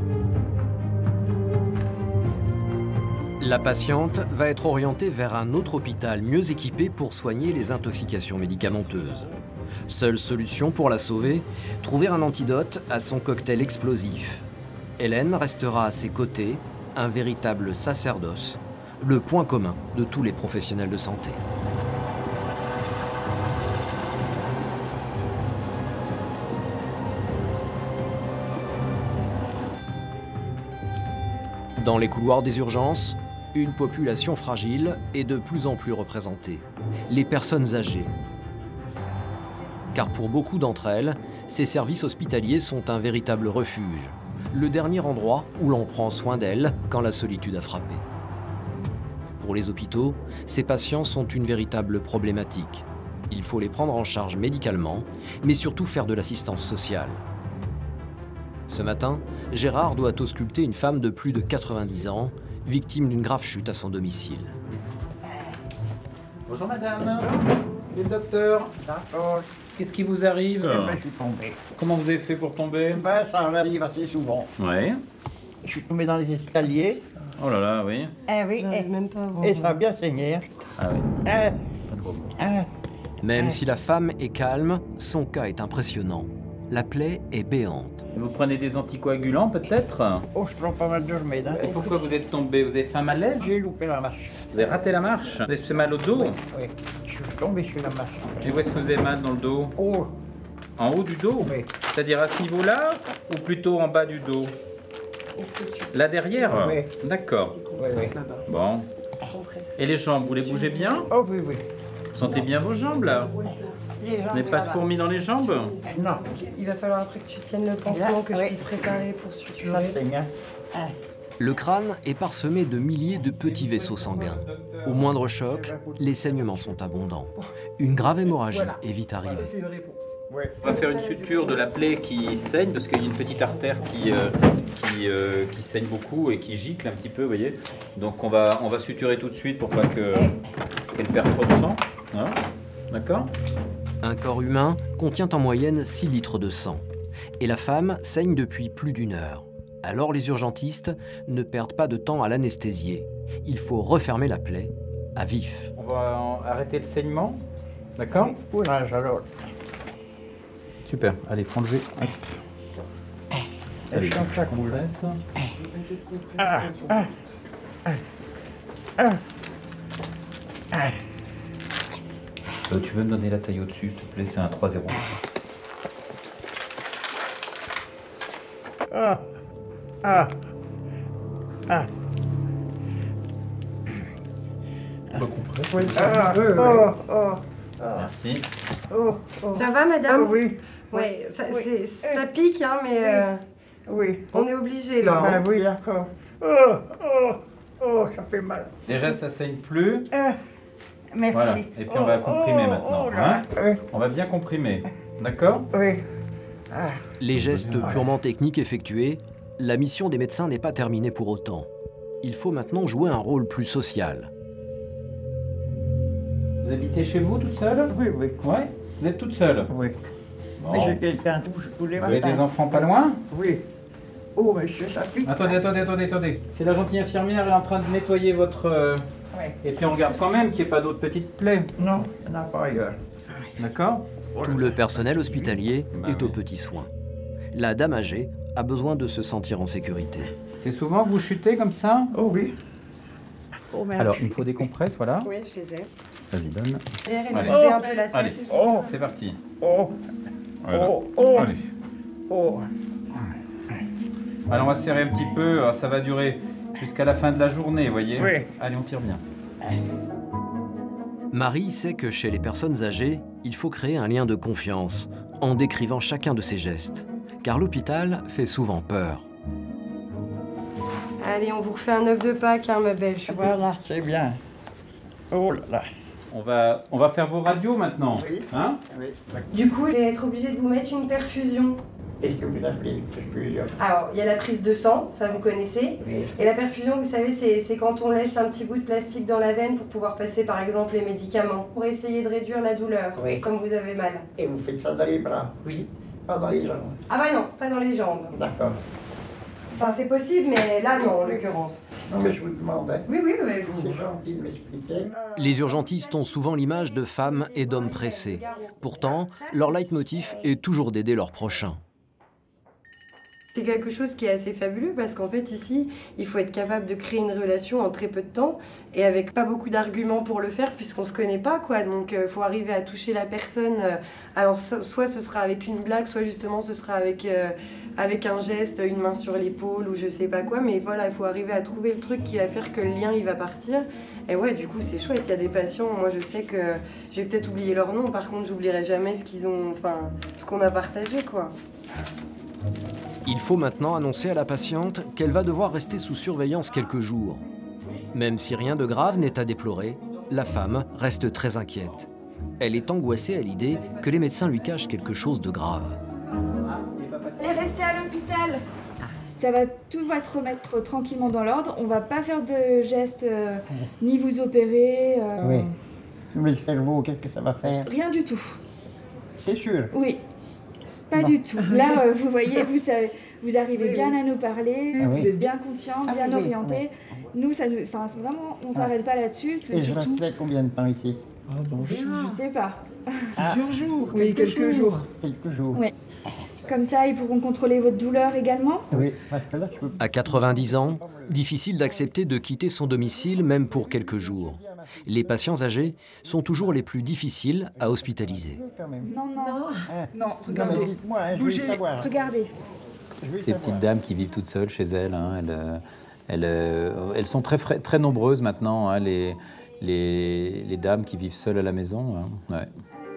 La patiente va être orientée vers un autre hôpital mieux équipé pour soigner les intoxications médicamenteuses. Seule solution pour la sauver, trouver un antidote à son cocktail explosif. Hélène restera à ses côtés, un véritable sacerdoce, le point commun de tous les professionnels de santé. Dans les couloirs des urgences, une population fragile est de plus en plus représentée, les personnes âgées. Car pour beaucoup d'entre elles, ces services hospitaliers sont un véritable refuge, le dernier endroit où l'on prend soin d'elles quand la solitude a frappé. Pour les hôpitaux, ces patients sont une véritable problématique. Il faut les prendre en charge médicalement, mais surtout faire de l'assistance sociale. Ce matin, Gérard doit ausculter une femme de plus de 90 ans, victime d'une grave chute à son domicile. Bonjour madame, le docteur. D'accord. Qu'est-ce qui vous arrive? Je suis tombé. Comment vous avez fait pour tomber? Ça m'arrive assez souvent. Ouais. Je suis tombé dans les escaliers. Oh là là, oui. Oui, et ça a bien saigné. Ah oui. Pas de gros mots. Même si la femme est calme, son cas est impressionnant. La plaie est béante. Vous prenez des anticoagulants peut-être? Oh, je prends pas mal de remèdes. Et pourquoi vous êtes tombé? Vous avez fait un malaise? J'ai loupé la marche. Vous avez raté la marche? Vous avez fait mal au dos? Oui, je suis tombé sur la marche. Et où est-ce que vous avez mal dans le dos? Oh. En haut du dos? Oui. C'est-à-dire à ce niveau-là ou plutôt en bas du dos? Là derrière? Oui. D'accord. Oui, oui. Bon. Et les jambes, vous les bougez bien? Oh oui, oui. Vous sentez bien vos jambes là? Vous n'avez pas de fourmis dans les jambes? Non. Il va falloir après que tu tiennes le pansement, que je puisse préparer pour suturer. Le crâne est parsemé de milliers de petits vaisseaux sanguins. Au moindre choc, les saignements sont abondants. Une grave hémorragie est vite arrivée. On va faire une suture de la plaie qui saigne, parce qu'il y a une petite artère qui saigne beaucoup et qui gicle un petit peu, vous voyez. Donc on va suturer tout de suite pour pas qu'elle perde trop de sang. Hein? D'accord? Un corps humain contient en moyenne 6 litres de sang. Et la femme saigne depuis plus d'1 heure. Alors les urgentistes ne perdent pas de temps à l'anesthésier. Il faut refermer la plaie à vif. On va arrêter le saignement. D'accord? Courage alors. Super. Allez, faut enlever. Allez, on vous laisse. Tu veux me donner la taille au-dessus, s'il te plaît? C'est un 3-0. On va couper. Merci. Ça va, madame? Oui. Ouais, ça pique, hein, mais oui. On est obligé là. Ah, oui, d'accord. Ça fait mal. Déjà, ça saigne plus. Merci. Voilà. Et puis on va comprimer maintenant. Hein? On va bien comprimer. D'accord? Oui. Les gestes purement techniques effectués, la mission des médecins n'est pas terminée pour autant. Il faut maintenant jouer un rôle plus social. Vous habitez chez vous toute seule? Oui, oui. Ouais? Vous êtes toute seule? Oui. Bon. Mais j'ai quelqu'un tous les matins. Vous avez des enfants pas loin? Oui. Oh, monsieur, ça pique. Attendez. C'est la gentille infirmière, elle est en train de nettoyer votre... Et puis on regarde quand même qu'il n'y ait pas d'autres petites plaies. Non, il n'y en a pas ailleurs. D'accord? Tout le personnel hospitalier est aux petits soins. La dame âgée a besoin de se sentir en sécurité. C'est souvent que vous chutez comme ça? Oh oui. Oh merde. Alors, il me faut des compresses, voilà. Oui, je les ai. Vas-y, donne. Et elle Allez. levait un peu la tête. Allez, c'est parti. Voilà. Allez. Alors, on va serrer un petit peu. Alors, ça va durer jusqu'à la fin de la journée, vous voyez? Oui. Allez, on tire bien. Marie sait que chez les personnes âgées, il faut créer un lien de confiance en décrivant chacun de ses gestes. Car l'hôpital fait souvent peur. Allez, on vous refait un œuf de Pâques, hein, ma belle. Voilà, c'est bien. Oh là là. On va faire vos radios maintenant. Oui. Hein? Oui. Du coup, je vais être obligée de vous mettre une perfusion. Qu'est-ce que vous appelez une perfusion? Alors, il y a la prise de sang, ça vous connaissez. Oui. Et la perfusion, vous savez, c'est quand on laisse un petit bout de plastique dans la veine pour pouvoir passer, par exemple, les médicaments, pour essayer de réduire la douleur, Oui. comme vous avez mal. Et vous faites ça dans les bras? Oui. Pas dans les jambes? Ah bah non, pas dans les jambes. D'accord. Enfin, c'est possible, mais là, non, en l'occurrence. Non, mais je vous demandais. Oui, mais vous... C'est gentil de m'expliquer. Les urgentistes ont souvent l'image de femmes et d'hommes pressés. Pourtant, leur leitmotiv est toujours d'aider leurs prochains. C'est quelque chose qui est assez fabuleux parce qu'en fait ici, il faut être capable de créer une relation en très peu de temps et avec pas beaucoup d'arguments pour le faire puisqu'on se connaît pas quoi. Donc il faut arriver à toucher la personne. Alors soit ce sera avec une blague, soit justement ce sera avec un geste, une main sur l'épaule ou je sais pas quoi. Mais voilà, il faut arriver à trouver le truc qui va faire que le lien il va partir. Et ouais, du coup c'est chouette. Il y a des patients, moi je sais que j'ai peut-être oublié leur nom. Par contre, j'oublierai jamais ce qu'on a partagé quoi. Il faut maintenant annoncer à la patiente qu'elle va devoir rester sous surveillance quelques jours. Même si rien de grave n'est à déplorer, la femme reste très inquiète. Elle est angoissée à l'idée que les médecins lui cachent quelque chose de grave. Elle est restée à l'hôpital. Tout va se remettre tranquillement dans l'ordre. On va pas faire de gestes ni vous opérer. Oui. Mais le cerveau, qu'est-ce que ça va faire? Rien du tout. C'est sûr? Oui. Pas du tout. Là, vous voyez, vous arrivez bien à nous parler, vous êtes bien conscient, bien orienté. Nous, vraiment, on s'arrête pas là-dessus. Et je resterai combien de temps ici? Je sais pas. Plusieurs jours. Oui, quelques jours. Quelques jours. Oui. Comme ça, ils pourront contrôler votre douleur également. Oui, parce que là, je peux... À 90 ans, difficile d'accepter de quitter son domicile même pour quelques jours. Les patients âgés sont toujours les plus difficiles à hospitaliser. Non, regardez. Dites-moi, je veux savoir. Regardez. Ces petites dames qui vivent toutes seules chez elles, hein, elles sont très nombreuses maintenant, hein, les dames qui vivent seules à la maison. Hein, ouais.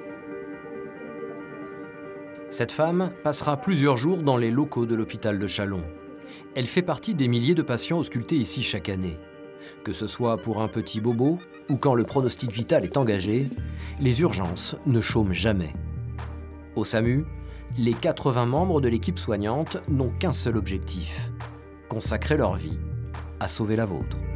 Cette femme passera plusieurs jours dans les locaux de l'hôpital de Châlons. Elle fait partie des milliers de patients auscultés ici chaque année. Que ce soit pour un petit bobo ou quand le pronostic vital est engagé, les urgences ne chôment jamais. Au SAMU, les 80 membres de l'équipe soignante n'ont qu'un seul objectif, consacrer leur vie à sauver la vôtre.